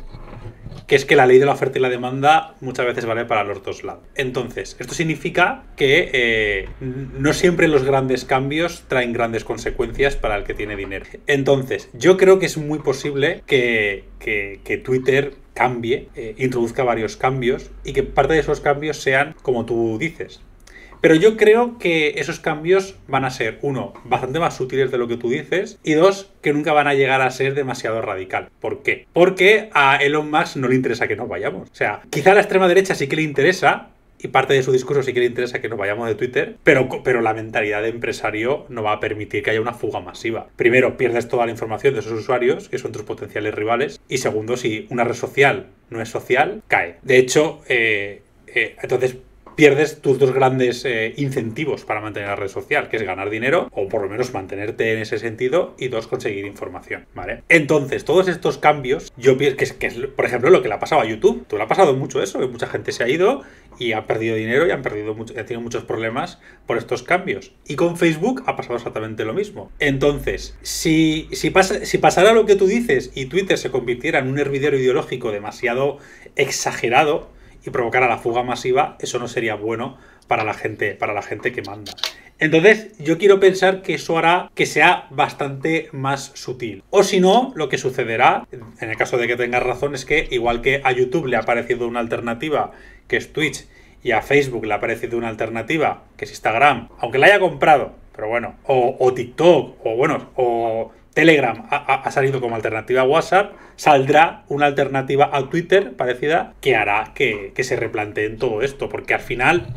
que es que la ley de la oferta y la demanda muchas veces vale para los dos lados. Entonces, esto significa que eh, no siempre los grandes cambios traen grandes consecuencias para el que tiene dinero. Entonces, yo creo que es muy posible que, que, que Twitter cambie, eh, introduzca varios cambios y que parte de esos cambios sean como tú dices. Pero yo creo que esos cambios van a ser, uno, bastante más sutiles de lo que tú dices, y dos, que nunca van a llegar a ser demasiado radical. ¿Por qué? Porque a Elon Musk no le interesa que nos vayamos. O sea, quizá a la extrema derecha sí que le interesa, y parte de su discurso sí que le interesa que nos vayamos de Twitter, pero, pero la mentalidad de empresario no va a permitir que haya una fuga masiva. Primero, pierdes toda la información de esos usuarios, que son tus potenciales rivales, y segundo, si una red social no es social, cae. De hecho, eh, eh, entonces... pierdes tus dos grandes eh, incentivos para mantener la red social, que es ganar dinero, o por lo menos mantenerte en ese sentido, y dos, conseguir información, ¿vale? Entonces, todos estos cambios, yo pienso que es, que es, por ejemplo, lo que le ha pasado a YouTube. Tú le ha pasado mucho eso, que mucha gente se ha ido y ha perdido dinero y han perdido mucho, han tenido muchos problemas por estos cambios. Y con Facebook ha pasado exactamente lo mismo. Entonces, si, si, pasa, si pasara lo que tú dices y Twitter se convirtiera en un hervidero ideológico demasiado exagerado y provocara la fuga masiva, eso no sería bueno para la gente, para la gente que manda. Entonces, yo quiero pensar que eso hará que sea bastante más sutil. O si no, lo que sucederá, en el caso de que tengas razón, es que igual que a YouTube le ha parecido una alternativa, que es Twitch, y a Facebook le ha parecido una alternativa, que es Instagram, aunque la haya comprado, pero bueno, o, o TikTok, o bueno, o Telegram ha, ha salido como alternativa a WhatsApp, saldrá una alternativa a Twitter parecida que hará que, que se replanteen todo esto, porque al final,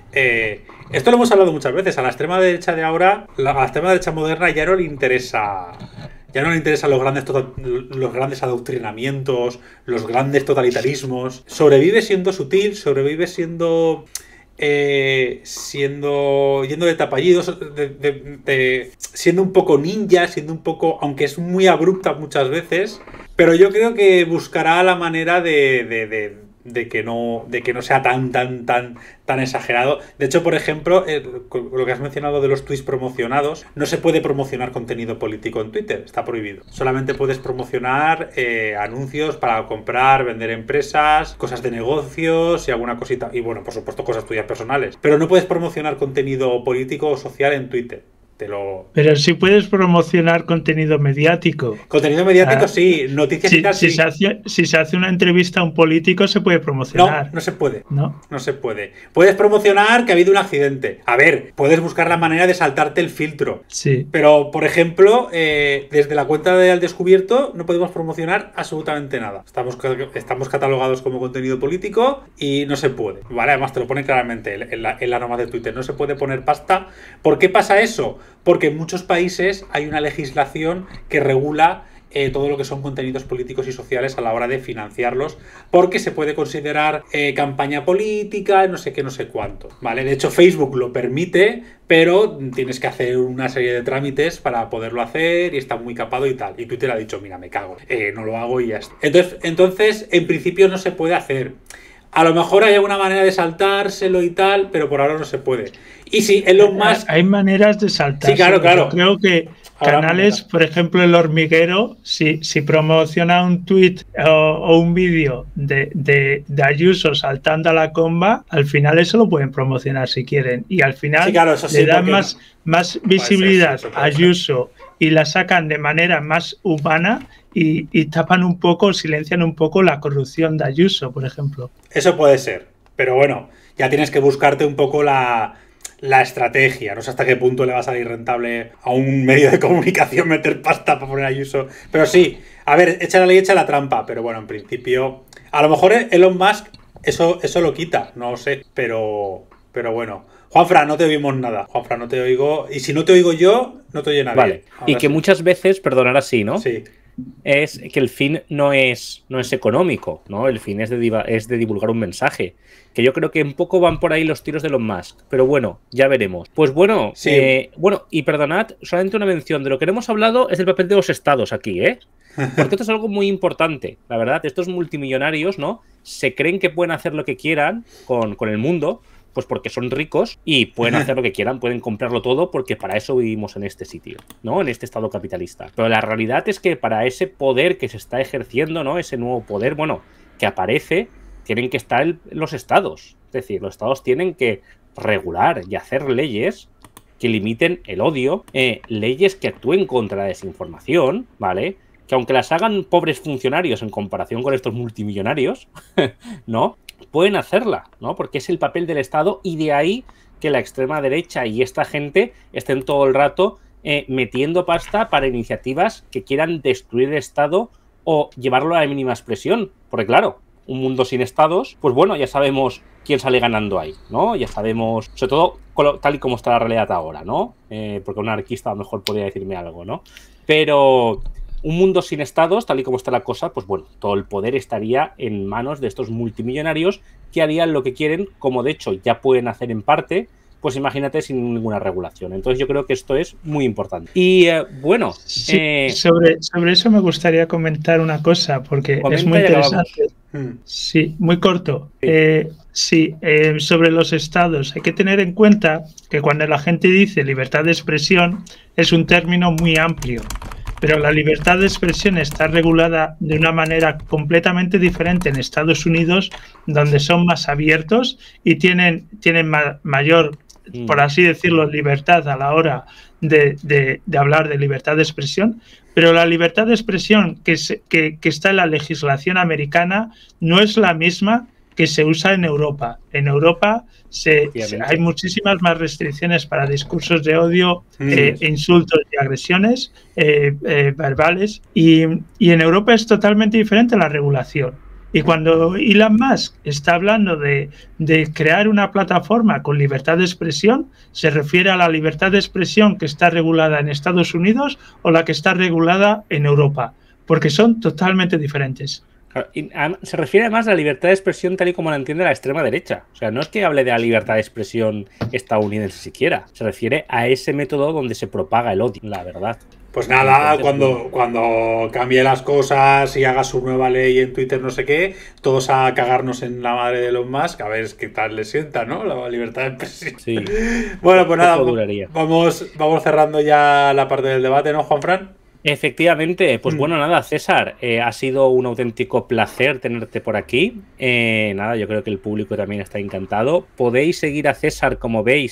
eh, esto lo hemos hablado muchas veces, a la extrema derecha de ahora, la, a la extrema derecha moderna ya no le interesa, ya no le interesan los grandes, tota, los grandes adoctrinamientos, los grandes totalitarismos. Sobrevive siendo sutil, sobrevive siendo... Eh, siendo yendo de tapallidos, de, de, de, siendo un poco ninja, siendo un poco, aunque es muy abrupta muchas veces, pero yo creo que buscará la manera de, de, de, de que no de que no sea tan tan tan tan exagerado. De hecho, por ejemplo, eh, lo que has mencionado de los tweets promocionados, no se puede promocionar contenido político en Twitter, está prohibido. Solamente puedes promocionar eh, anuncios para comprar, vender empresas, cosas de negocios y alguna cosita, y bueno, por supuesto cosas tuyas personales, pero no puedes promocionar contenido político o social en Twitter. Te lo... Pero si puedes promocionar contenido mediático. Contenido mediático, ah, sí. Noticias si, y tal, si sí. Se hace, si se hace una entrevista a un político, se puede promocionar. No, no se puede. No. No se puede. Puedes promocionar que ha habido un accidente. A ver, puedes buscar la manera de saltarte el filtro. Sí. Pero, por ejemplo, eh, desde la cuenta de Al Descubierto no podemos promocionar absolutamente nada. Estamos, estamos catalogados como contenido político y no se puede. Vale, además te lo pone claramente en la, en la norma de Twitter. No se puede poner pasta. ¿Por qué pasa eso? Porque en muchos países hay una legislación que regula eh, todo lo que son contenidos políticos y sociales a la hora de financiarlos, porque se puede considerar eh, campaña política, no sé qué, no sé cuánto, ¿vale? De hecho, Facebook lo permite, pero tienes que hacer una serie de trámites para poderlo hacer y está muy capado y tal. Y Twitter ha dicho, mira, me cago, eh, no lo hago y ya está. Entonces, entonces, en principio no se puede hacer. A lo mejor hay alguna manera de saltárselo y tal, pero por ahora no se puede. Y sí, Elon Musk... Hay maneras de saltárselo. Sí, claro, claro. Yo creo que canales, por ejemplo, El Hormiguero, si, si promociona un tweet o, o un vídeo de, de, de Ayuso saltando a la comba, al final eso lo pueden promocionar si quieren. Y al final sí, claro, eso sí, le dan más, no. más visibilidad ser, sí, a Ayuso y la sacan de manera más humana y, y tapan un poco, silencian un poco la corrupción de Ayuso, por ejemplo. Eso puede ser, pero bueno, ya tienes que buscarte un poco la... la estrategia, no sé hasta qué punto le va a salir rentable a un medio de comunicación meter pasta para poner a Ayuso, pero sí, a ver, echa la ley, echa la trampa, pero bueno, en principio, a lo mejor Elon Musk eso, eso lo quita, no sé, pero, pero bueno. Juanfran, no te oímos nada, Juanfran, no te oigo, y si no te oigo yo, no te oye nadie. Vale, ahora y que sí. Muchas veces, perdonar así, ¿no? Sí. Es que el fin no es, no es económico, ¿no? El fin es de, diva, es de divulgar un mensaje. Que yo creo que un poco van por ahí los tiros de Elon Musk. Pero bueno, ya veremos. Pues bueno, sí. eh, bueno, y perdonad, solamente una mención de lo que hemos hablado es el papel de los estados aquí, ¿eh? Porque esto es algo muy importante. La verdad, estos multimillonarios, ¿no? Se creen que pueden hacer lo que quieran con, con el mundo, pues porque son ricos y pueden hacer lo que quieran, pueden comprarlo todo porque para eso vivimos en este sitio, ¿no? En este estado capitalista. Pero la realidad es que para ese poder que se está ejerciendo, ¿no? Ese nuevo poder, bueno, que aparece, tienen que estar el, los estados. Es decir, los estados tienen que regular y hacer leyes que limiten el odio, eh, leyes que actúen contra la desinformación, ¿vale? Que aunque las hagan pobres funcionarios en comparación con estos multimillonarios, ¿no? Pueden hacerla, ¿no? Porque es el papel del Estado y de ahí que la extrema derecha y esta gente estén todo el rato eh, metiendo pasta para iniciativas que quieran destruir el Estado o llevarlo a la mínima expresión. Porque claro, un mundo sin estados, pues bueno, ya sabemos quién sale ganando ahí, ¿no? Ya sabemos, sobre todo tal y como está la realidad ahora, ¿no? Eh, porque un anarquista a lo mejor podría decirme algo, ¿no? Pero... un mundo sin estados, tal y como está la cosa, pues bueno, todo el poder estaría en manos de estos multimillonarios que harían lo que quieren, como de hecho ya pueden hacer en parte, pues imagínate sin ninguna regulación. Entonces yo creo que esto es muy importante. Y eh, bueno... Sí, eh, sobre, sobre eso me gustaría comentar una cosa, porque es muy interesante. Sí, muy corto. Sí, eh, sí eh, sobre los estados. Hay que tener en cuenta que cuando la gente dice libertad de expresión es un término muy amplio. Pero la libertad de expresión está regulada de una manera completamente diferente en Estados Unidos, donde son más abiertos y tienen, tienen ma mayor, mm. por así decirlo, libertad a la hora de, de, de hablar de libertad de expresión. Pero la libertad de expresión que, se, que, que está en la legislación americana no es la misma que se usa en Europa. En Europa se, se, hay muchísimas más restricciones para discursos de odio, mm. eh, insultos y agresiones eh, eh, verbales, y, y en Europa es totalmente diferente la regulación. Y cuando Elon Musk está hablando de, de crear una plataforma con libertad de expresión, ¿se refiere a la libertad de expresión que está regulada en Estados Unidos o la que está regulada en Europa? Porque son totalmente diferentes. Se refiere además a la libertad de expresión tal y como la entiende la extrema derecha. O sea, no es que hable de la libertad de expresión estadounidense siquiera. Se refiere a ese método donde se propaga el odio, la verdad. Pues nada, Entonces, cuando, cuando cambie las cosas y haga su nueva ley en Twitter no sé qué, todos a cagarnos en la madre de Elon Musk, a ver qué tal le sienta, ¿no? La libertad de expresión. Sí. Bueno, pues nada, vamos, vamos cerrando ya la parte del debate, ¿no, Juanfran? Efectivamente, pues bueno, nada, César, eh, ha sido un auténtico placer tenerte por aquí. Eh, nada, yo creo que el público también está encantado. Podéis seguir a César, como veis,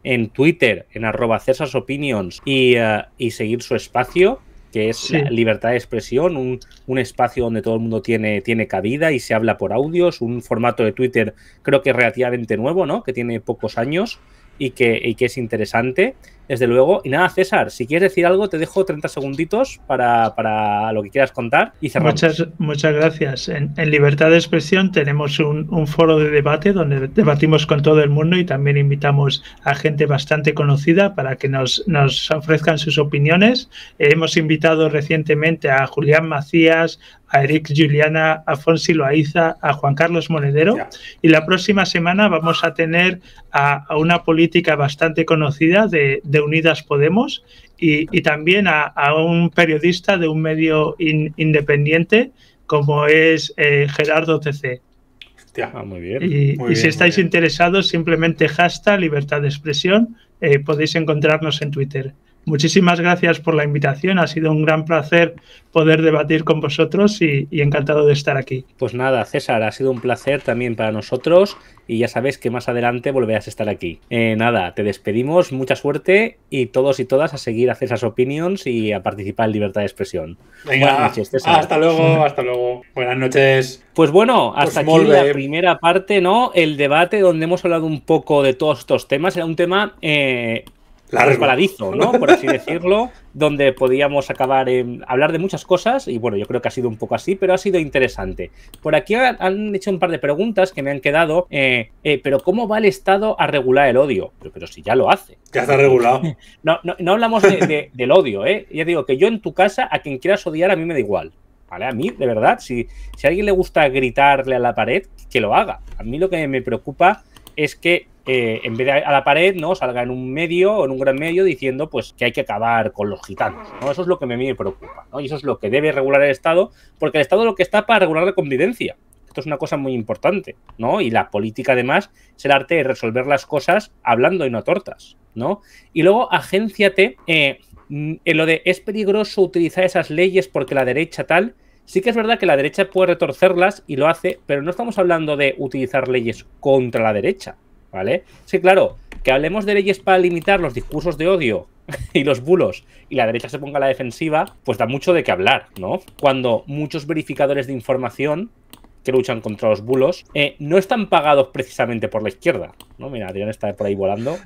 en Twitter, en arroba Cesars Opinions y, uh, y seguir su espacio, que es sí. la libertad de expresión, un, un espacio donde todo el mundo tiene, tiene cabida y se habla por audios, un formato de Twitter creo que relativamente nuevo, ¿no? Que tiene pocos años y que, y que es interesante, desde luego. Y nada, César, si quieres decir algo, te dejo treinta segunditos para, para lo que quieras contar y cerramos. Muchas, muchas gracias. En, en Libertad de Expresión tenemos un, un foro de debate donde debatimos con todo el mundo y también invitamos a gente bastante conocida para que nos, nos ofrezcan sus opiniones. Eh, hemos invitado recientemente a Julián Macías, a Eric Juliana, a Fonsi Loaiza, a Juan Carlos Monedero, yeah. y la próxima semana vamos a tener a, a una política bastante conocida de, de Unidas Podemos y, y también a, a un periodista de un medio in, independiente como es eh, Gerardo T C. Hostia, ah, muy bien. Y, muy y bien, si estáis interesados, simplemente hashtag Libertad de Expresión, eh, podéis encontrarnos en Twitter. Muchísimas gracias por la invitación, ha sido un gran placer poder debatir con vosotros y, y encantado de estar aquí. Pues nada, César, ha sido un placer también para nosotros y ya sabes que más adelante volverás a estar aquí. Eh, nada, te despedimos, mucha suerte y todos y todas a seguir a Cesars Opinions y a participar en Libertad de Expresión. Venga, buenas noches, César. Hasta luego, hasta luego. Buenas noches. Pues bueno, hasta pues aquí la primera parte, ¿no? El debate donde hemos hablado un poco de todos estos temas. Era un tema... Eh, resbaladizo, ¿no? Por así decirlo, donde podíamos acabar en hablar de muchas cosas y bueno, yo creo que ha sido un poco así, pero ha sido interesante. Por aquí han hecho un par de preguntas que me han quedado, eh, eh, pero ¿cómo va el Estado a regular el odio? Pero, pero si ya lo hace. Ya está regulado. No, no, no hablamos de, de, del odio, ¿eh? Ya digo que yo en tu casa, a quien quieras odiar, a mí me da igual. ¿Vale? A mí, de verdad, si, si a alguien le gusta gritarle a la pared, que lo haga. A mí lo que me preocupa es que eh, en vez de a la pared, ¿no? Salga en un medio o en un gran medio diciendo pues que hay que acabar con los gitanos, ¿no? Eso es lo que a mí me preocupa, ¿no? Y eso es lo que debe regular el Estado, porque el Estado lo que está para regular la convivencia. Esto es una cosa muy importante, ¿no? Y la política, además, es el arte de resolver las cosas hablando y no a tortas, ¿no? Y luego, agénciate eh, en lo de es peligroso utilizar esas leyes porque la derecha tal. Sí que es verdad que la derecha puede retorcerlas y lo hace, pero no estamos hablando de utilizar leyes contra la derecha, ¿vale? Sí, claro, que hablemos de leyes para limitar los discursos de odio y los bulos y la derecha se ponga a la defensiva, pues da mucho de qué hablar, ¿no? Cuando muchos verificadores de información que luchan contra los bulos eh, no están pagados precisamente por la izquierda, ¿no? Mira, Adrián está por ahí volando.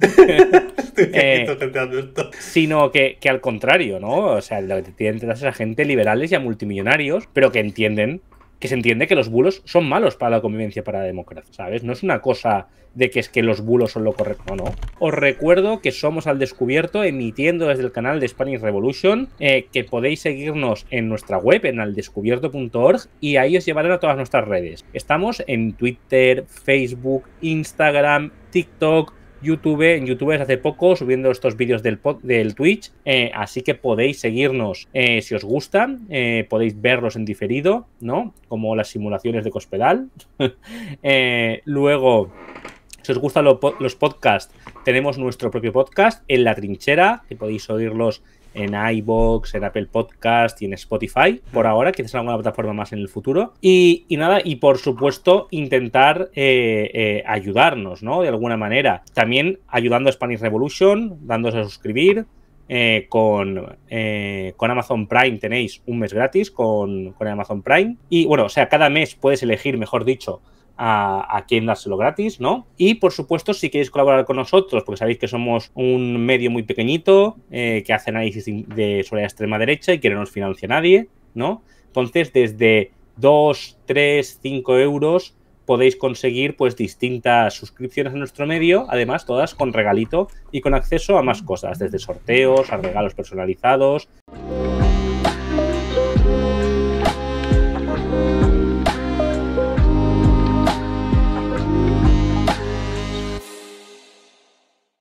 eh, sino que, que al contrario, ¿no? O sea, lo que tienen detrás es a gente liberales y a multimillonarios, pero que entienden, que se entiende que los bulos son malos para la convivencia, para la democracia, ¿sabes? No es una cosa de que es que los bulos son lo correcto, no. Os recuerdo que somos Al Descubierto, emitiendo desde el canal de Spanish Revolution, eh, que podéis seguirnos en nuestra web, en aldescubierto punto org, y ahí os llevarán a todas nuestras redes. Estamos en Twitter, Facebook, Instagram, TikTok, YouTube, en YouTube desde hace poco subiendo estos vídeos del, del Twitch, eh, así que podéis seguirnos eh, si os gustan, eh, podéis verlos en diferido, ¿no? Como las simulaciones de Cospedal. eh, luego, si os gustan lo, los podcasts, tenemos nuestro propio podcast, En la Trinchera, que podéis oírlos en iVoox, en Apple Podcast y en Spotify, por ahora, quizás en alguna plataforma más en el futuro. Y, y nada, y por supuesto, intentar eh, eh, ayudarnos, ¿no? De alguna manera. También ayudando a Spanish Revolution, dándose a suscribir. Eh, con, eh, con Amazon Prime tenéis un mes gratis con, con Amazon Prime. Y bueno, o sea, cada mes puedes elegir, mejor dicho, a, a quién dárselo gratis, ¿no? Y por supuesto, si queréis colaborar con nosotros, porque sabéis que somos un medio muy pequeñito, eh, que hace análisis de, sobre la extrema derecha y que no nos financia nadie, ¿no? Entonces, desde dos, tres, cinco euros podéis conseguir pues distintas suscripciones a nuestro medio, además todas con regalito y con acceso a más cosas, desde sorteos, a regalos personalizados,